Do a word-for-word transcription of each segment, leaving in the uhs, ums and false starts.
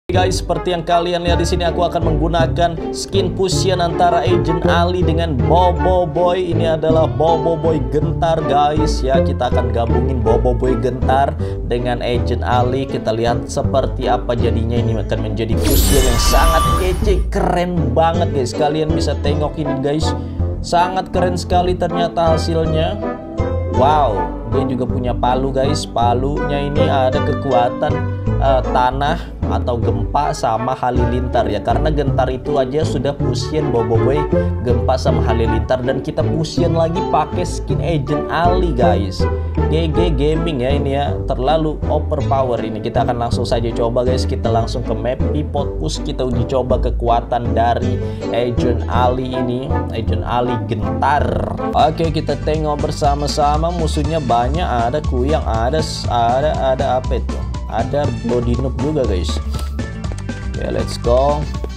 Guys, seperti yang kalian lihat di sini, aku akan menggunakan skin fusion antara Agent Ali dengan Bobo Boy. Ini adalah Bobo Boy Gentar, guys. Ya, kita akan gabungin Bobo Boy Gentar dengan Agent Ali. Kita lihat seperti apa jadinya. Ini akan menjadi fusion yang sangat kece, keren banget, guys. Kalian bisa tengok ini, guys. Sangat keren sekali ternyata hasilnya. Wow, dia juga punya palu, guys. Palunya ini ada kekuatan uh, tanah atau gempa sama halilintar ya, karena gentar itu aja sudah fusion Bobo Boy gempa sama halilintar, dan kita fusion lagi pakai skin Agent Ali, guys. G G Gaming ya ini ya, terlalu overpower ini. Kita akan langsung saja coba, guys. Kita langsung ke map Pipot Push, kita uji coba kekuatan dari Agent Ali ini, Agent Ali Gentar. Oke, kita tengok bersama-sama. Musuhnya banyak, ada Kuyang, ada ada ada apa itu? Ada Bloody Noob juga, guys. Oke, let's go.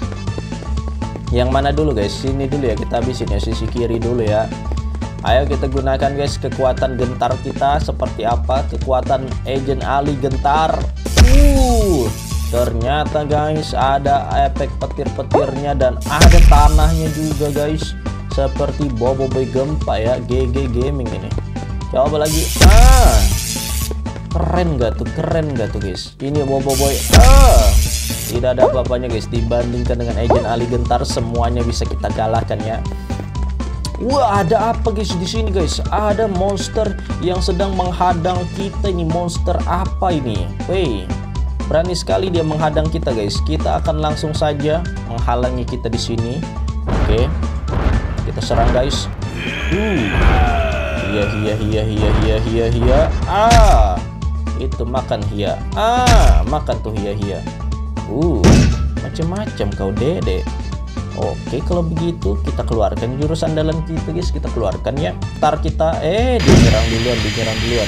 Yang mana dulu, guys? Sini dulu ya, kita habisin ya, sisi kiri dulu ya. Ayo kita gunakan, guys, kekuatan gentar kita seperti apa. Kekuatan Agent Ali Gentar. Uh, ternyata, guys, ada efek petir-petirnya dan ada tanahnya juga, guys. Seperti Bobo Boy gempa ya, G G Gaming ini. Coba lagi. Ah. Keren gak tuh, keren gak tuh, guys? Ini Bobo Boy, ah, tidak ada apa-apanya, guys. Dibandingkan dengan Agent Ali Gentar, semuanya bisa kita kalahkan ya. Wah, ada apa, guys, di sini, guys? Ada monster yang sedang menghadang kita. Ini monster apa ini? Wih, berani sekali dia menghadang kita, guys. Kita akan langsung saja menghalangi kita di sini. Oke, kita serang, guys. Uh, iya, iya, iya, iya, iya, iya, iya. Ah. Itu makan hia, ah makan tuh hia-hia. Uh, macam-macam kau dede. Oke, kalau begitu kita keluarkan jurus andalan kita, guys. Kita keluarkan ya. Ntar kita eh dinyerang duluan, dinyerang duluan.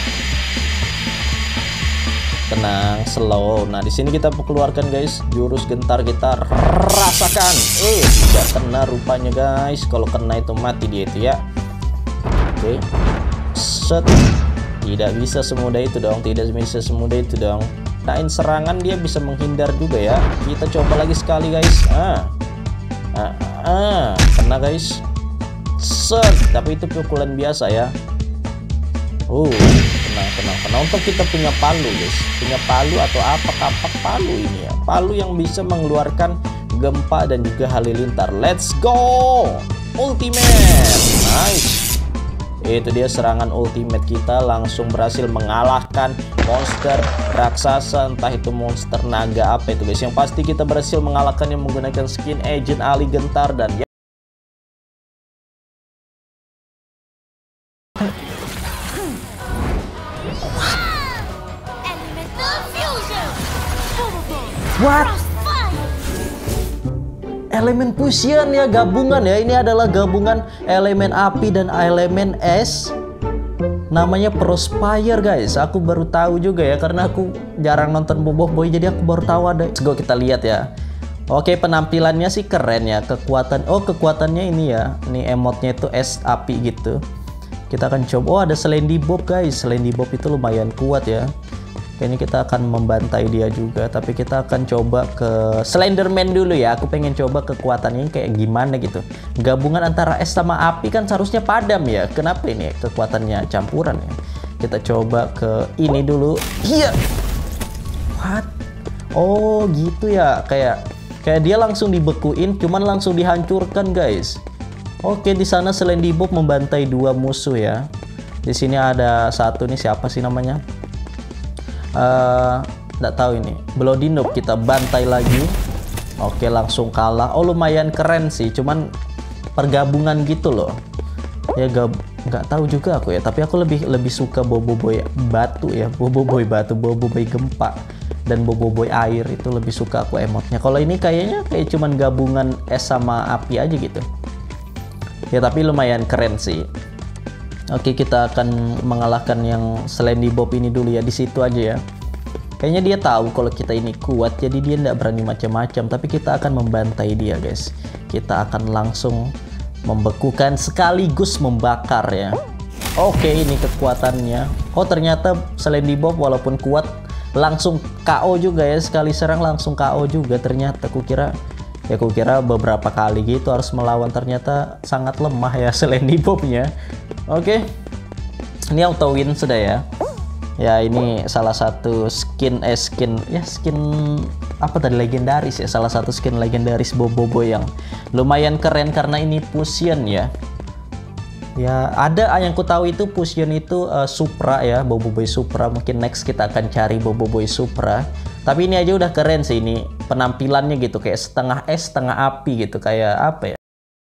Tenang, slow. Nah, di sini kita keluarkan, guys, jurus gentar kita. Rasakan. Eh, tidak kena rupanya, guys. Kalau kena itu mati dia itu ya. Oke. Set. Tidak bisa semudah itu dong, tidak bisa semudah itu dong. Nain serangan dia bisa menghindar juga ya. Kita coba lagi sekali, guys. Ah, ah, ah. Kena, guys. Set, tapi itu pukulan biasa ya. Uh, tenang, tenang, tenang. Untuk kita punya palu, guys. Punya palu atau apa kapak palu ini ya. Palu yang bisa mengeluarkan gempa dan juga halilintar. Let's go, ultimate. Nice. Itu dia serangan ultimate kita, langsung berhasil mengalahkan monster raksasa, entah itu monster naga apa itu, guys. Yang pasti kita berhasil mengalahkannya menggunakan skin Agent Ali Gentar dan ya. What? Elemen fusion ya, gabungan ya. Ini adalah gabungan elemen api dan elemen es. Namanya Prospire, guys. Aku baru tahu juga ya, karena aku jarang nonton Bobo Boy, jadi aku baru tahu ada. Let's go, kita lihat ya. Oke, penampilannya sih keren ya. Kekuatan, oh kekuatannya ini ya. Ini emotnya itu es api gitu. Kita akan coba. Oh, ada Slendy Bob, guys. Slendy Bob itu lumayan kuat ya. Kayaknya kita akan membantai dia juga, tapi kita akan coba ke Slenderman dulu ya. Aku pengen coba kekuatannya kayak gimana gitu. Gabungan antara es sama api kan seharusnya padam ya. Kenapa ini kekuatannya campuran ya? Kita coba ke ini dulu. Iya. What? Oh gitu ya. Kayak kayak dia langsung dibekuin, cuman langsung dihancurkan, guys. Oke, di sana Slendy Bob membantai dua musuh ya. Di sini ada satu nih, siapa sih namanya? Uh, nggak tahu ini. Bloody Noob kita bantai lagi. Oke, langsung kalah. Oh, lumayan keren sih, cuman pergabungan gitu loh ya. Gab nggak tahu juga aku ya, tapi aku lebih lebih suka Bobo Boy batu ya. Bobo Boy batu, Bobo Boy gempa, dan Bobo Boy air itu lebih suka aku emotnya. Kalau ini kayaknya kayak cuman gabungan es sama api aja gitu ya, tapi lumayan keren sih. Oke, kita akan mengalahkan yang Slendy Bob ini dulu ya, di situ aja ya. Kayaknya dia tahu kalau kita ini kuat, jadi dia tidak berani macam-macam, tapi kita akan membantai dia, guys. Kita akan langsung membekukan sekaligus membakar ya. Oke, ini kekuatannya. Oh, ternyata Slendy Bob walaupun kuat langsung K O juga ya, sekali serang langsung K O juga. Ternyata kukira ya kukira beberapa kali gitu harus melawan, ternyata sangat lemah ya selain di bomnya. Oke, ini auto win sudah ya. Ya ini salah satu skin eh skin ya skin apa tadi, legendaris ya, salah satu skin legendaris Boboiboy yang lumayan keren karena ini fusion ya. Ya ada yang ku tahu itu fusion itu uh, Supra ya, Boboiboy Supra. Mungkin next kita akan cari Boboiboy Supra. Tapi ini aja udah keren sih, ini penampilannya gitu kayak setengah es setengah api gitu, kayak apa ya?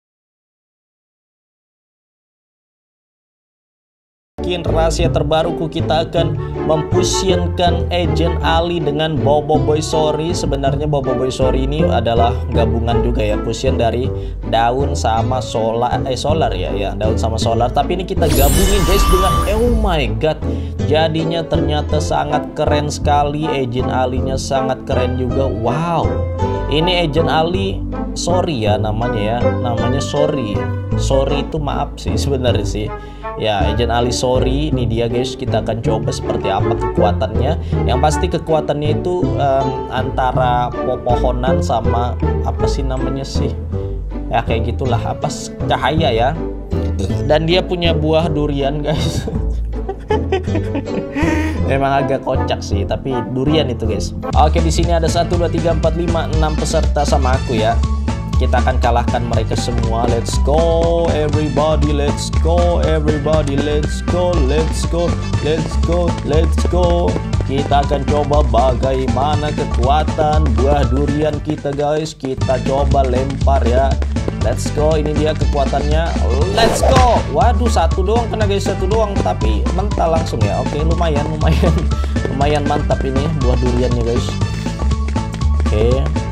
Rahasia terbaruku, kita akan memfusionkan Agent Ali dengan Boboiboy Sorry. Sebenarnya Boboiboy Sorry ini adalah gabungan juga ya, fusion dari daun sama solar eh solar ya ya daun sama solar, tapi ini kita gabungin guys dengan oh my god, jadinya ternyata sangat keren sekali. Agent Ali-nya sangat keren juga. Wow, ini Agent Ali Sorry ya namanya ya, namanya Sorry. Sorry itu maaf sih sebenarnya sih. Ya, Agent Ali Sorry ini dia guys, kita akan coba seperti apa kekuatannya. Yang pasti kekuatannya itu um, antara pepohonan sama apa sih namanya sih? Ya kayak gitulah, apa cahaya ya. Dan dia punya buah durian guys. Memang agak kocak sih, tapi durian itu guys. Oke, di sini ada satu dua tiga empat lima enam peserta sama aku ya. Kita akan kalahkan mereka semua. Let's go everybody, let's go everybody, let's go, let's go, let's go, let's go. Kita akan coba bagaimana kekuatan buah durian kita guys. Kita coba lempar ya. Let's go, ini dia kekuatannya. Let's go. Waduh, satu doang kena guys, satu doang, tapi mental langsung ya. Oke, lumayan, lumayan, lumayan mantap ini buah duriannya guys. Oke.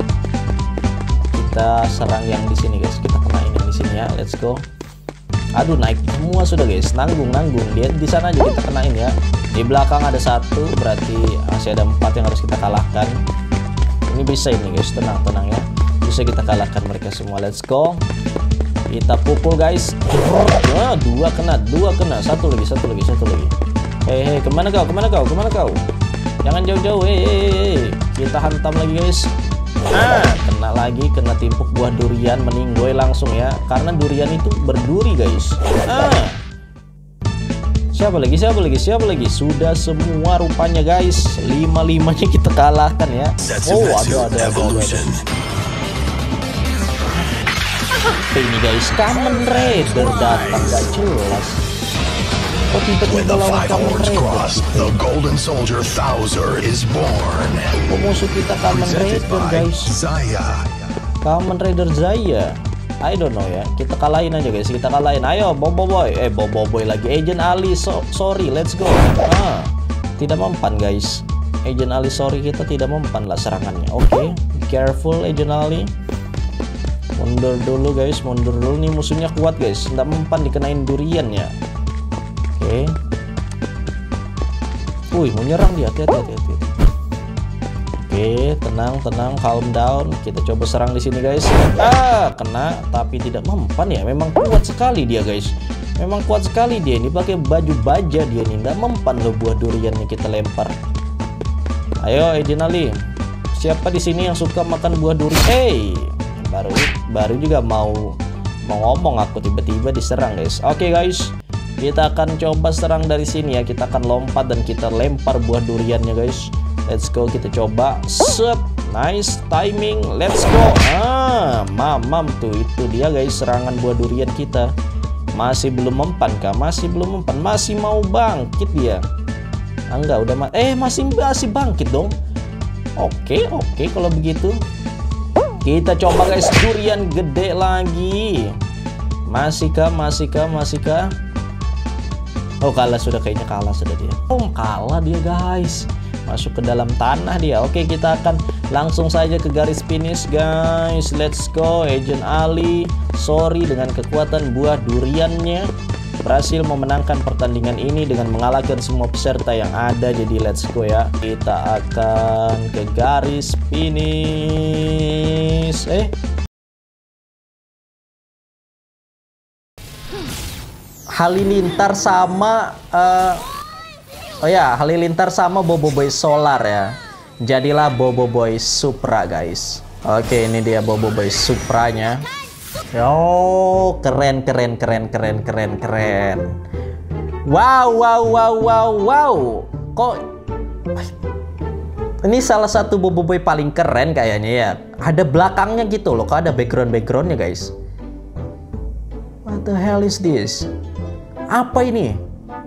Kita serang yang di sini guys, kita kenain yang di sini ya. Let's go. Aduh, naik semua sudah guys, nanggung nanggung. Dia di sana aja kita kenain ya. Di belakang ada satu, berarti masih ada empat yang harus kita kalahkan. Ini bisa ini guys, tenang tenang ya. Bisa kita kalahkan mereka semua. Let's go. Kita pukul guys. Nah, dua kena, dua kena, satu lagi, satu lagi, satu lagi. Hei hei, kemana kau, kemana kau, kemana kau? Jangan jauh-jauh. Hei hei hei. Kita hantam lagi guys. Ah, kena lagi, kena timpuk buah durian, meninggoy langsung ya, karena durian itu berduri guys. Ah, siapa lagi, siapa lagi, siapa lagi? Sudah semua rupanya guys, lima limanya kita kalahkan ya. Oh, ada ada ada ada. Ini guys, Kamen Rider datang gak jelas. Kok tiba-tiba lawan Kamen Rider? The Golden Soldier Thouser is born. Kok musuh kita Kamen Rider guys? Zaya. Kamen Rider Zaya. I don't know ya. Kita kalahin aja guys, kita kalahin. Ayo Boboiboy, eh Boboiboy lagi. Agent Ali so sorry, let's go. Ah, tidak mempan guys. Agent Ali sorry kita tidak mempan lah serangannya. Oke, okay. Be careful Agent Ali. Mundur dulu guys, mundur dulu, nih musuhnya kuat guys. Tidak mempan dikenain durian ya. Oke. Okay. Wih, mau nyerang dia, hati-hati, hati-hati. Oke, okay, tenang, tenang, calm down. Kita coba serang di sini guys. Ah, kena, tapi tidak mempan ya. Memang kuat sekali dia guys. Memang kuat sekali dia. Ini pakai baju baja dia nih. Tidak mempan loh buah duriannya kita lempar. Ayo, Agent Ali. Siapa di sini yang suka makan buah durian? Hey, baru, baru juga mau mau ngomong aku tiba-tiba diserang guys. Oke okay, guys. Kita akan coba serang dari sini ya. Kita akan lompat dan kita lempar buah duriannya guys. Let's go, kita coba. Set, nice timing. Let's go. Ah, mamam tuh, itu dia guys serangan buah durian kita. Masih belum mempan kah? Masih belum mempan. Masih mau bangkit dia. Ah, enggak, udah ma eh masih masih bangkit dong. Oke, oke kalau begitu. Kita coba guys, durian gede lagi. Masihkah? Masihkah? Masihkah? Oh, kalah sudah, kayaknya kalah sudah dia. Oh, kalah dia guys. Masuk ke dalam tanah dia. Oke, kita akan langsung saja ke garis finish guys. Let's go. Agent Ali sorry dengan kekuatan buah duriannya berhasil memenangkan pertandingan ini dengan mengalahkan semua peserta yang ada. Jadi let's go ya. Kita akan ke garis finish. Eh Halilintar sama uh, Oh ya, Halilintar sama Boboiboy Solar ya. Jadilah Boboiboy Supra guys. Oke, ini dia Boboiboy Supranya. Oh, keren keren keren keren keren keren. Wow wow wow wow wow. Kok ini salah satu Boboiboy paling keren kayaknya ya. Ada belakangnya gitu loh. Kok ada background-backgroundnya guys. What the hell is this? Apa ini?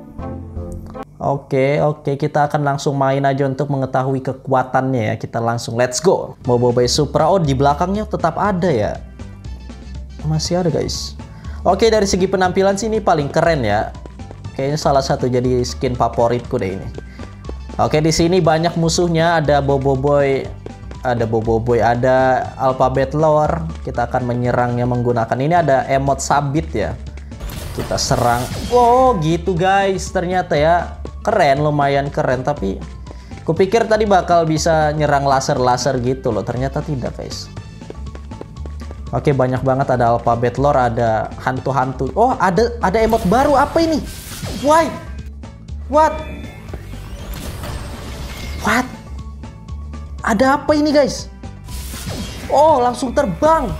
Oke, oke, kita akan langsung main aja untuk mengetahui kekuatannya ya. Kita langsung let's go. Boboiboy Supra. Oh, di belakangnya tetap ada ya. Masih ada guys. Oke, dari segi penampilan sih ini paling keren ya. Kayaknya salah satu jadi skin favoritku deh ini. Oke, di sini banyak musuhnya. Ada Boboiboy, ada Boboiboy, ada Alphabet Lore. Kita akan menyerangnya menggunakan ini, ada emot sabit ya. Kita serang. Oh, gitu guys. Ternyata ya. Keren, lumayan keren, tapi kupikir tadi bakal bisa nyerang laser-laser gitu loh, ternyata tidak guys. Oke, banyak banget, ada Alphabet Lore, ada hantu-hantu. Oh, ada ada emot baru, apa ini? Why? What? What? Ada apa ini guys? Oh, langsung terbang.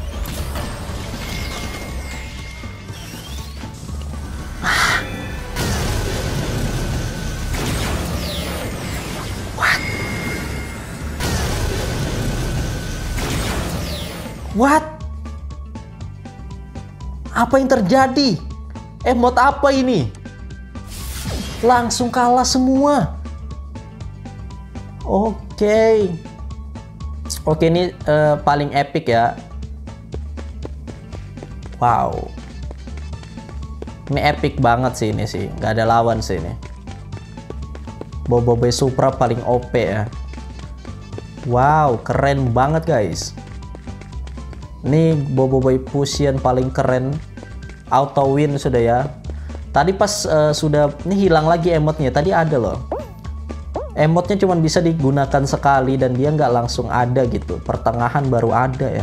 What? Apa yang terjadi? Emot apa ini? Langsung kalah semua. Oke. Oke, ini uh, paling epic ya. Wow. Ini epic banget sih ini sih. Gak ada lawan sih ini. Boboiboy Supra paling O P ya. Wow, keren banget guys. Ini Boboiboy Fusion paling keren. Auto win sudah ya. Tadi pas uh, sudah ini hilang lagi emotnya. Tadi ada loh. Emotnya cuma bisa digunakan sekali dan dia nggak langsung ada gitu. Pertengahan baru ada ya.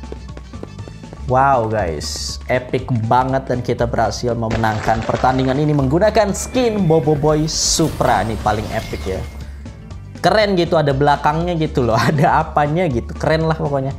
Wow guys, epic banget dan kita berhasil memenangkan pertandingan ini menggunakan skin Boboiboy Supra. Ini paling epic ya. Keren gitu, ada belakangnya gitu loh. Ada apanya gitu. Keren lah pokoknya.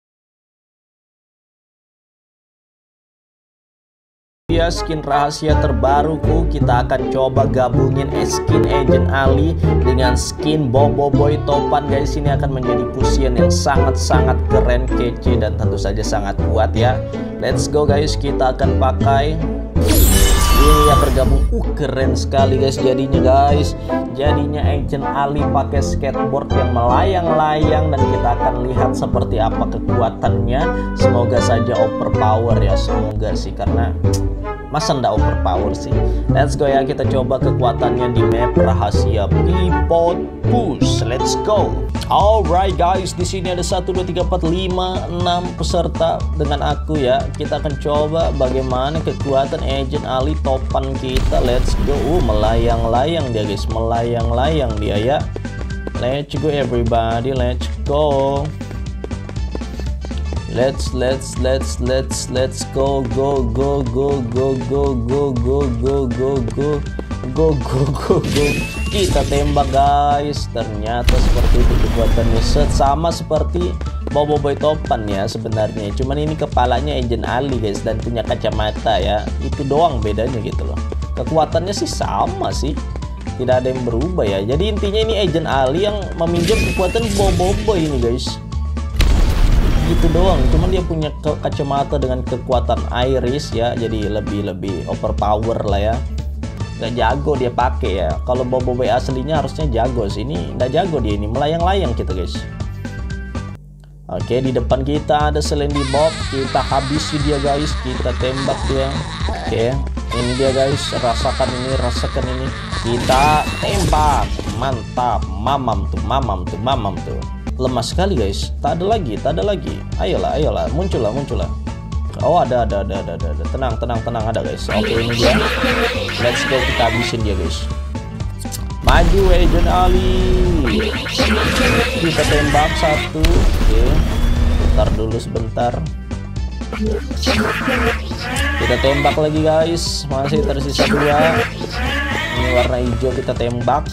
Ya, skin rahasia terbaruku, kita akan coba gabungin skin Agent Ali dengan skin Boboiboy Topan guys. Ini akan menjadi fusion yang sangat-sangat keren, kece, dan tentu saja sangat kuat ya. Let's go guys, kita akan pakai ini ya bergabung. Uh, keren sekali guys jadinya guys. Jadinya Agent Ali pakai skateboard yang melayang-layang dan kita akan lihat seperti apa kekuatannya. Semoga saja overpower ya, semoga sih, karena masa ndak overpower sih. Let's go ya, kita coba kekuatannya di map rahasia Pivot Push. Let's go. Alright guys, di sini ada satu dua tiga empat lima enam peserta dengan aku ya. Kita akan coba bagaimana kekuatan Agent Ali Topan kita. Let's go. Uh, melayang-layang dia guys, melayang-layang dia ya. Let's go everybody, let's go. Let's let's let's let's let's go go go go go go go go go go go go go go go. Kita tembak guys. Ternyata seperti itu kekuatannya, set sama seperti Boboiboy Topan ya sebenarnya. Cuman ini kepalanya Agent Ali guys dan punya kacamata ya. Itu doang bedanya gitu loh. Kekuatannya sih sama sih, tidak ada yang berubah ya. Jadi intinya ini Agent Ali yang meminjam kekuatan Boboiboy ini guys. Gitu doang, cuman dia punya ke kacamata dengan kekuatan iris ya, jadi lebih lebih overpower lah ya. Gak jago dia pakai ya. Kalau Boboiboy aslinya harusnya jago sih, ini nggak jago dia, ini melayang-layang kita guys. Oke, di depan kita ada Slendy Bob, kita habisi dia guys, kita tembak dia. Oke, ini dia guys, rasakan ini, rasakan ini, kita tembak, mantap, mamam tuh, mamam tuh, mamam tuh. Lemah sekali guys, tak ada lagi, tak ada lagi. Ayolah, ayolah, muncullah, muncullah. Oh ada, ada, ada, ada, ada. Tenang, tenang, tenang, ada guys. Oke, ini dia. Let's go, kita habisin dia guys. Maju Agent Ali. Kita tembak satu. Oke, bentar dulu sebentar. Kita tembak lagi guys, masih tersisa dua. Ini warna hijau, kita tembak.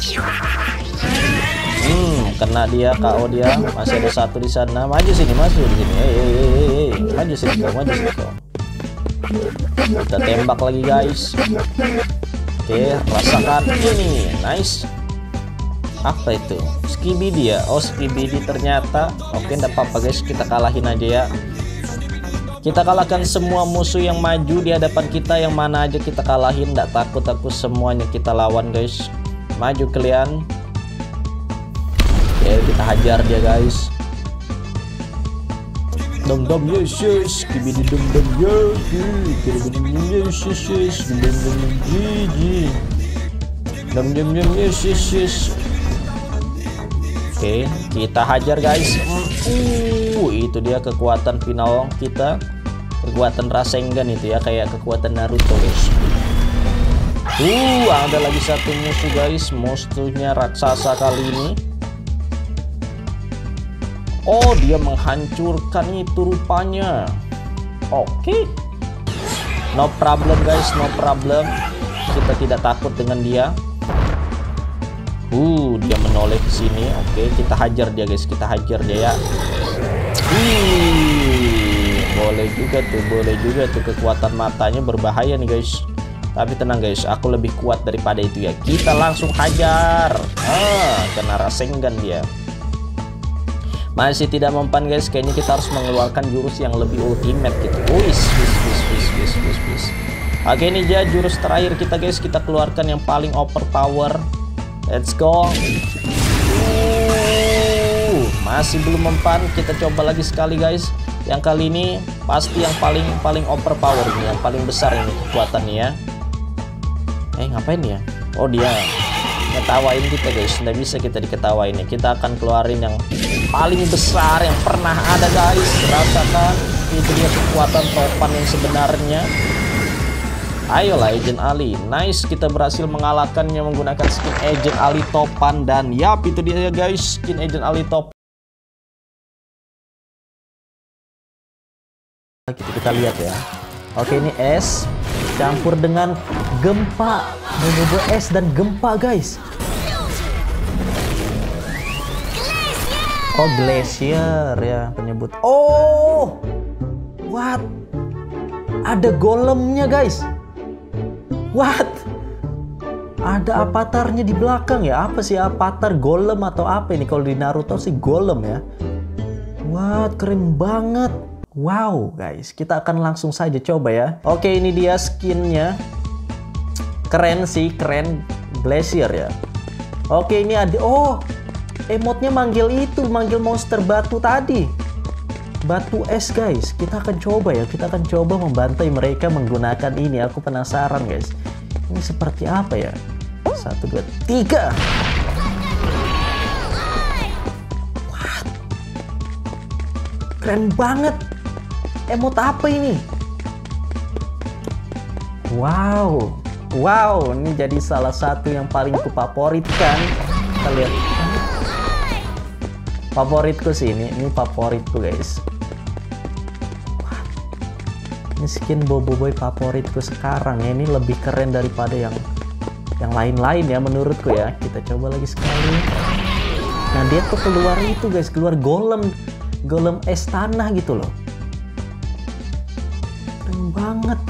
Hmm, kena dia, K O dia. Masih ada satu di sana. Maju sini, maju di sini. Hei, hei, hei, hei. Maju sini kau, maju sini kau. Kita tembak lagi guys. Oke, rasakan ini. Nice. Apa itu? Skibidi ya? Oh, Skibidi ternyata. Oke, enggak apa-apa guys, kita kalahin aja ya. Kita kalahkan semua musuh yang maju di hadapan kita, yang mana aja kita kalahin, enggak takut aku semuanya kita lawan guys. Maju kalian. Oke, kita hajar dia guys. Dom dom yes yes, Skibidi dom dom yes, Skibidi yes yes yes, dom dom gigi. Dom dom yes yes yes. Oke, kita hajar guys. Uh, itu dia kekuatan final kita. Kekuatan Rasengan itu ya, kayak kekuatan Naruto guys. Uh, ada lagi satu musuh guys. Musuhnya raksasa kali ini. Oh, dia menghancurkan itu rupanya. Oke. No problem guys, no problem. Kita tidak takut dengan dia. Uh, dia menoleh ke sini. Oke, kita hajar dia guys, kita hajar dia ya. Wih, boleh juga tuh, boleh juga tuh, kekuatan matanya berbahaya nih guys. Tapi tenang guys, aku lebih kuat daripada itu ya. Kita langsung hajar. Ah, kena Rasengan dia. Masih tidak mempan guys, kayaknya kita harus mengeluarkan jurus yang lebih ultimate gitu. Wis, wis, wis, wis, wis, wis, wis. Oke, ini dia jurus terakhir kita guys, kita keluarkan yang paling overpower. Let's go. Uh, masih belum mempan. Kita coba lagi sekali guys. Yang kali ini pasti yang paling paling overpower ini, yang paling besar ini kekuatannya ya. Eh, ngapain ya? Oh, dia ngetawain kita guys. Nggak bisa kita diketawain ya. Kita akan keluarin yang paling besar yang pernah ada guys. Rasakan, itu dia kekuatan topan yang sebenarnya. Ayolah Agent Ali. Nice, kita berhasil mengalahkannya menggunakan skin Agent Ali topan. Dan yap, itu dia guys, skin Agent Ali topan. Kita, kita lihat ya. Oke, ini es campur dengan gempa. Bobo es dan gempa guys. Oh, glacier ya penyebut. Oh, what? Ada golemnya guys. What? Ada avatarnya di belakang ya? Apa sih avatar golem atau apa ini? Kalau di Naruto sih golem ya. What? Keren banget. Wow guys, kita akan langsung saja coba ya. Oke, ini dia skinnya. Keren sih, keren. Glacier ya. Oke, ini ada. Oh, emotnya manggil itu, manggil monster batu tadi. Batu es guys, kita akan coba ya, kita akan coba membantai mereka menggunakan ini. Aku penasaran guys, ini seperti apa ya? Satu, dua, tiga. What? Keren banget. Emot apa ini? Wow, wow, ini jadi salah satu yang paling kufavoritkan. Kita lihat. Favoritku sih ini, ini favoritku guys. Wah, ini skin Boboiboy favoritku sekarang ya. Ini lebih keren daripada yang yang lain-lain ya menurutku ya. Kita coba lagi sekali. Nah, dia tuh keluar itu guys, keluar golem, golem es tanah gitu loh. Keren banget.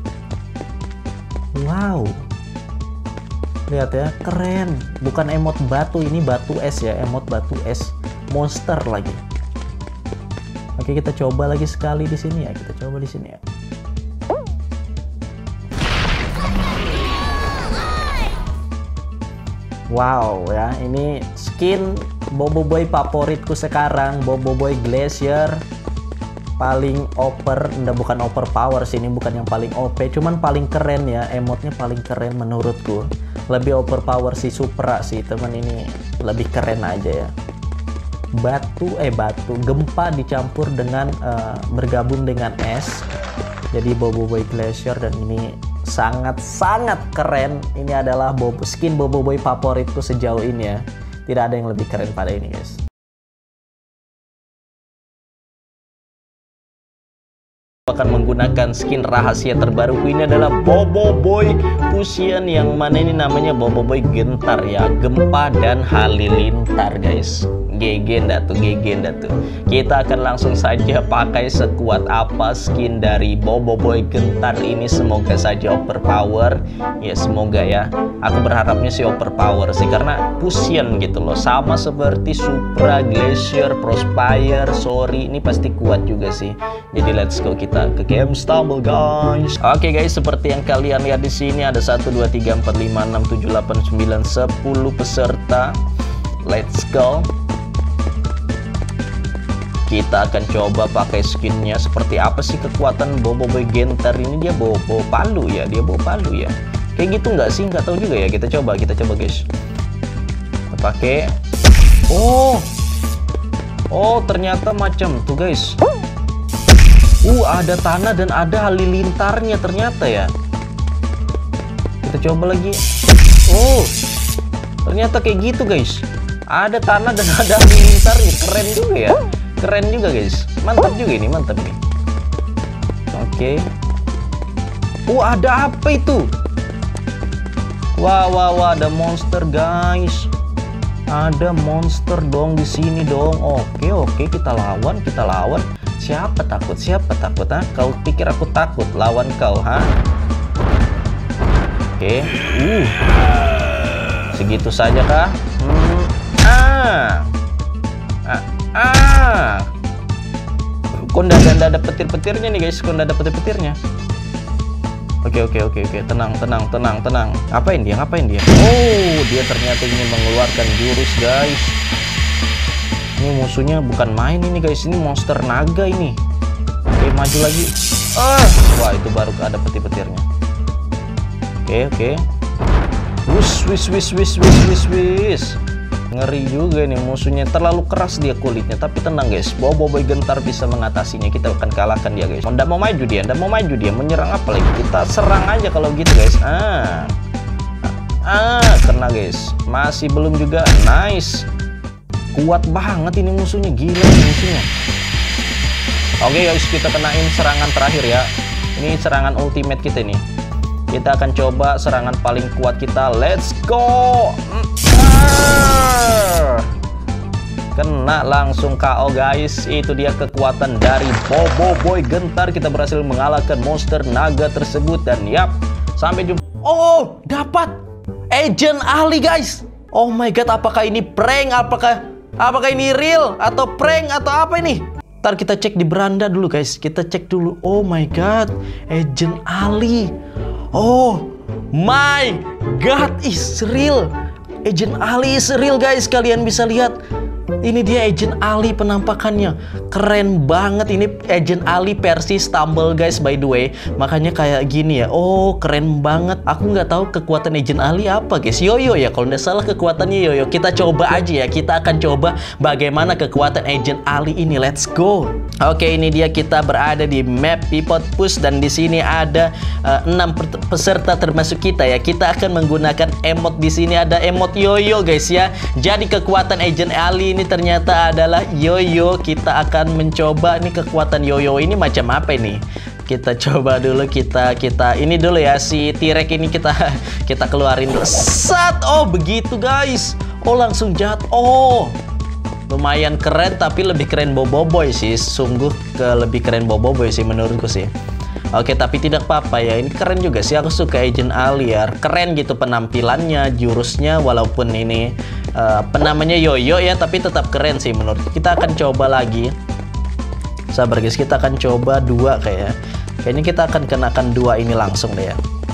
Wow. Lihat ya, keren. Bukan emot batu, ini batu es ya, emot batu es. Monster lagi. Oke, kita coba lagi sekali di sini ya. Kita coba di sini ya. Wow ya, ini skin Boboiboy favoritku sekarang, Boboiboy Glacier. Paling over, enggak, bukan overpower sih, ini bukan yang paling O P, cuman paling keren ya, emotnya paling keren menurutku. Lebih overpower si Supra sih, teman, ini lebih keren aja ya. Batu eh batu gempa dicampur dengan uh, bergabung dengan es, jadi Boboiboy Glacier, dan ini sangat-sangat keren. Ini adalah Bobo, skin Boboiboy favoritku sejauh ini ya. Tidak ada yang lebih keren pada ini guys. akan menggunakan skin rahasia terbaruku. Ini adalah Bobo Boy Fusion, yang mana ini namanya Bobo Boy Gentar ya, gempa dan halilintar guys. G G ndak tuh, G G ndak tuh. Kita akan langsung saja pakai sekuat apa skin dari Bobo Boy Gentar ini. Semoga saja overpower ya, semoga ya. Aku berharapnya sih overpower sih, karena Fusion gitu loh, sama seperti Supra, Glacier, Prospire, Sorry, ini pasti kuat juga sih. Jadi let's go, kita ke game stumble guys. Oke guys, seperti yang kalian lihat di sini ada satu dua tiga empat lima enam tujuh delapan sembilan sepuluh peserta. Let's go. Kita akan coba pakai skinnya. Seperti apa sih kekuatan Bobo Boy Gentar ini? Dia bawa, bawa palu ya, dia bawa palu ya. Kayak gitu nggak sih? Nggak tahu juga ya. Kita coba, kita coba guys. Kita pakai. Oh, oh ternyata macam tuh guys. Uh, ada tanah dan ada halilintarnya ternyata ya. Kita coba lagi. Oh, ternyata kayak gitu guys. Ada tanah dan ada halilintarnya. Keren juga ya. Keren juga guys, mantap juga ini, mantap nih. Oke. Oh, ada apa itu? Wah, wah, wah, ada monster guys. Ada monster dong di sini dong. Oke, oke, kita lawan, kita lawan. Siapa takut? Siapa takut? Ha? Kau pikir aku takut lawan kau, ha? Oke. Uh. Segitu saja kah? Hmm. Ah. Ah. Ah, kok nggak ada petir-petirnya nih guys, kok nggak ada petir-petirnya. Oke oke oke oke, tenang tenang tenang tenang. Ngapain dia? Ngapain dia? Oh, dia ternyata ingin mengeluarkan jurus guys. Ini musuhnya bukan main ini guys, ini monster naga ini. Oke, maju lagi. Ah, wah itu baru ada petir-petirnya. Oke oke. Wis wis wis wis wis wis wis. Ngeri juga nih musuhnya, terlalu keras dia kulitnya. Tapi tenang guys, Bobo Boy Gentar bisa mengatasinya. Kita akan kalahkan dia guys. Nggak mau maju dia, nggak mau maju dia. Menyerang apa lagi? Kita serang aja kalau gitu guys. Ah, ah, kena guys. Masih belum juga. Nice. Kuat banget ini musuhnya, gila nih musuhnya. Oke guys, kita kenain serangan terakhir ya. Ini serangan ultimate kita nih. Kita akan coba serangan paling kuat kita. Let's go. Kena langsung K O guys. Itu dia kekuatan dari Bobo Boy Gentar. Kita berhasil mengalahkan monster naga tersebut. Dan yap, sampai jumpa. Oh, dapat Agent Ali guys. Oh my god, apakah ini prank? Apakah apakah ini real atau prank atau apa ini? Ntar kita cek di beranda dulu guys. Kita cek dulu. Oh my god, Agent Ali. Oh my god, is real. Agent Ali is real guys. Kalian bisa lihat. Ini dia Agent Ali penampakannya. Keren banget. Ini Agent Ali versi Stumble guys by the way. Makanya kayak gini ya. Oh keren banget. Aku nggak tahu kekuatan Agent Ali apa guys. Yoyo ya kalau nggak salah kekuatannya yoyo. Kita coba aja ya. Kita akan coba bagaimana kekuatan Agent Ali ini. Let's go. Oke, ini dia kita berada di map Pivot Push. Dan di sini ada uh, enam peserta termasuk kita ya. Kita akan menggunakan emot. Di sini ada emot yoyo guys ya. Jadi kekuatan Agent Ali ini ternyata adalah yoyo. Kita akan mencoba nih kekuatan yoyo ini macam apa ini. Kita coba dulu, kita kita ini dulu ya, si T-Rex ini kita kita keluarin dulu. Sat. Oh begitu guys. Oh langsung jatuh. Oh lumayan keren, tapi lebih keren Bobo Boy sih. Sungguh ke lebih keren Bobo Boy sih menurutku sih. Oke, tapi tidak apa-apa ya. Ini keren juga sih. Aku suka Agent Ali ya. Keren gitu penampilannya, jurusnya. Walaupun ini uh, penamanya yoyo ya, tapi tetap keren sih menurut. Kita akan coba lagi. Sabar guys, kita akan coba dua kayak. Kayaknya kita akan kenakan dua ini langsung deh ya.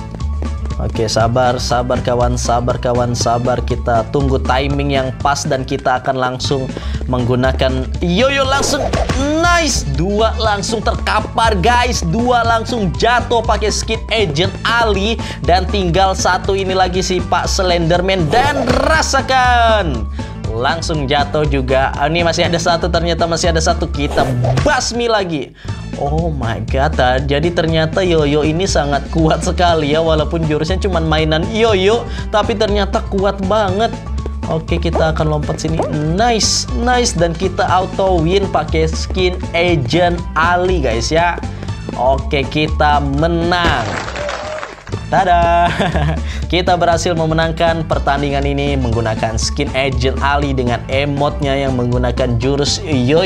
Oke, sabar, sabar kawan, sabar kawan, sabar. Kita tunggu timing yang pas dan kita akan langsung menggunakan yoyo langsung. Nice, dua langsung terkapar guys. Dua langsung jatuh pakai skin Agent Ali. Dan tinggal satu ini lagi si Pak Slenderman. Dan rasakan, langsung jatuh juga. Ini masih ada satu, ternyata masih ada satu. Kita basmi lagi. Oh my god, jadi ternyata yoyo ini sangat kuat sekali ya. Walaupun jurusnya cuma mainan yoyo, tapi ternyata kuat banget. Oke, kita akan lompat sini. Nice, nice. Dan kita auto win pakai skin Agent Ali guys ya. Oke, kita menang. Tada! Kita berhasil memenangkan pertandingan ini menggunakan skin Agent Ali dengan emotnya yang menggunakan jurus yoyo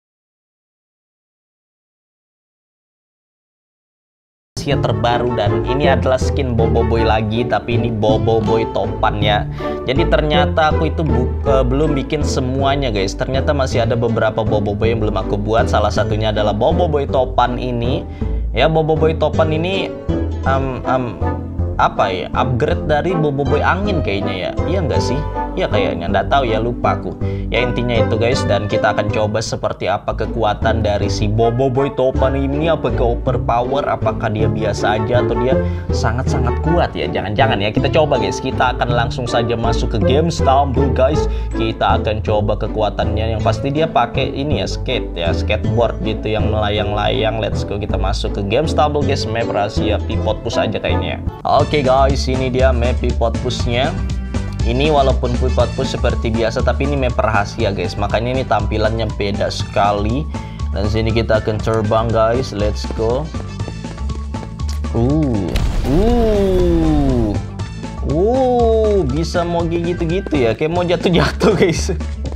terbaru, dan ini adalah skin Boboiboy lagi, tapi ini Boboiboy topan ya. Jadi ternyata aku itu uh, belum bikin semuanya guys. Ternyata masih ada beberapa Boboiboy yang belum aku buat. Salah satunya adalah Boboiboy topan ini. Ya, Boboiboy topan ini um, um, apa ya, upgrade dari Boboiboy angin kayaknya ya. Iya nggak sih? Iya kayaknya, nggak tahu ya, lupa aku. Ya intinya itu guys, dan kita akan coba seperti apa kekuatan dari si Boboiboy topan ini. Apakah overpower, apakah dia biasa aja, atau dia sangat-sangat kuat ya. Jangan-jangan ya, kita coba guys. Kita akan langsung saja masuk ke game Stumble guys. Kita akan coba kekuatannya. Yang pasti dia pakai ini ya, skate ya, skateboard gitu yang melayang-layang. Let's go, kita masuk ke game Stumble guys. Map rahasia Pipot Push aja kayaknya. Oke guys, ini dia map Pipot Pushnya. Ini walaupun Pipot Push seperti biasa, tapi ini map rahasia guys. Makanya ini tampilannya beda sekali. Dan sini kita akan terbang guys. Let's go. Uh, uh, uh, bisa mau gitu-gitu ya. Kayak mau jatuh-jatuh guys.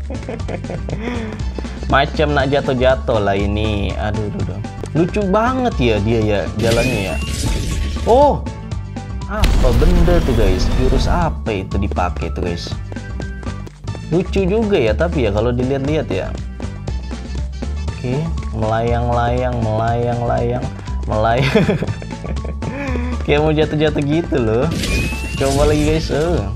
Macam nak jatuh-jatuh lah ini. Aduh, aduh, aduh. Lucu banget ya dia ya jalannya ya. Oh, apa benda tuh guys? Jurus apa itu dipakai tuh guys? Lucu juga ya, tapi ya kalau dilihat-lihat ya. Oke, melayang-layang, melayang-layang, melayang. Kayak mau jatuh-jatuh gitu loh. Coba lagi guys. Oh.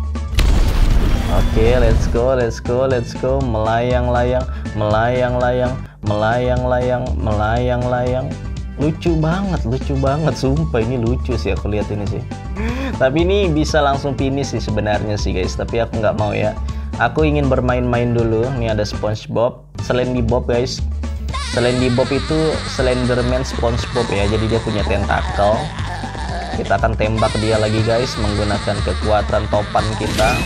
Oke, let's go, let's go, let's go. Melayang-layang, melayang-layang, melayang-layang, melayang-layang. Lucu banget, lucu banget, sumpah ini lucu sih aku lihat ini sih. Tapi ini bisa langsung finish sih sebenarnya sih guys, tapi aku nggak mau ya. Aku ingin bermain-main dulu. Ini ada SpongeBob, selain di Bob guys. Selain di Bob itu Slenderman SpongeBob ya, jadi dia punya tentakel. Kita akan tembak dia lagi guys menggunakan kekuatan topan kita.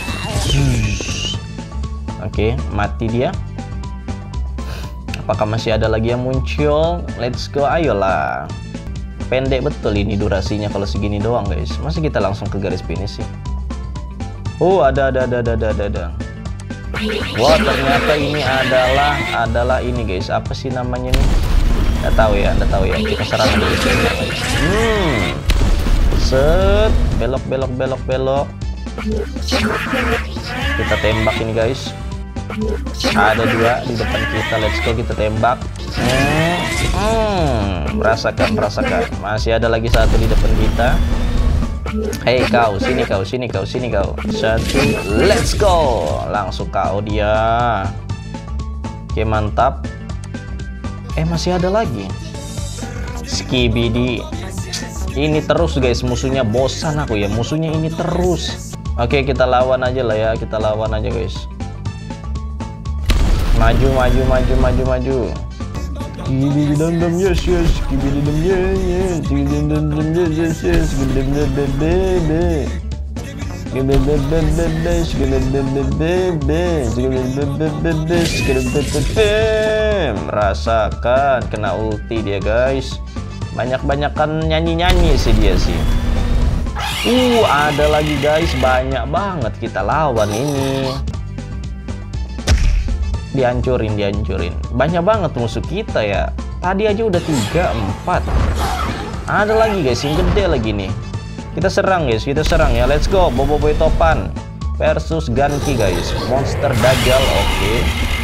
Oke, mati dia. Apakah masih ada lagi yang muncul? Let's go, ayolah. Pendek betul ini durasinya kalau segini doang guys. Masa kita langsung ke garis finish sih? Oh, ada ada ada ada ada ada. Wah, ternyata ini adalah adalah ini guys. Apa sih namanya nih? Nggak tahu ya, Anda tahu ya. Kita serang dulu. Hmm. Set, belok belok belok belok. Kita tembak ini guys. Ada dua di depan kita. Let's go, kita tembak. Hmm, hmm, merasakan, merasakan. Masih ada lagi satu di depan kita. Hei kau, sini kau, sini kau, sini kau. Satu, let's go. Langsung K O dia. Oke, mantap. Eh, masih ada lagi. Skibidi. Ini terus guys, musuhnya bosan aku ya. Musuhnya ini terus. Oke, kita lawan aja lah ya. Kita lawan aja guys. Maju, maju, maju, maju, maju. Skibidi dum dum yes yes, skibidi dum yes yes, skibidi dum dum yes yes yes, skibidi dum dum bebe, skibidi dum dum bebe, skibidi dum dum bebe, skibidi dum dum bebe, skibidi dum dum bebe. Rasakan kena ulti dia guys. Banyak-banyakan nyanyi-nyanyi sih dia sih. Uh, ada lagi guys, banyak banget kita lawan ini. Dihancurin, dihancurin. Banyak banget musuh kita ya. Tadi aja udah tiga, empat. Ada lagi guys, yang gede lagi nih. Kita serang guys, kita serang ya. Let's go, Boboiboy topan versus Ganki guys. Monster Dajjal, oke. Okay.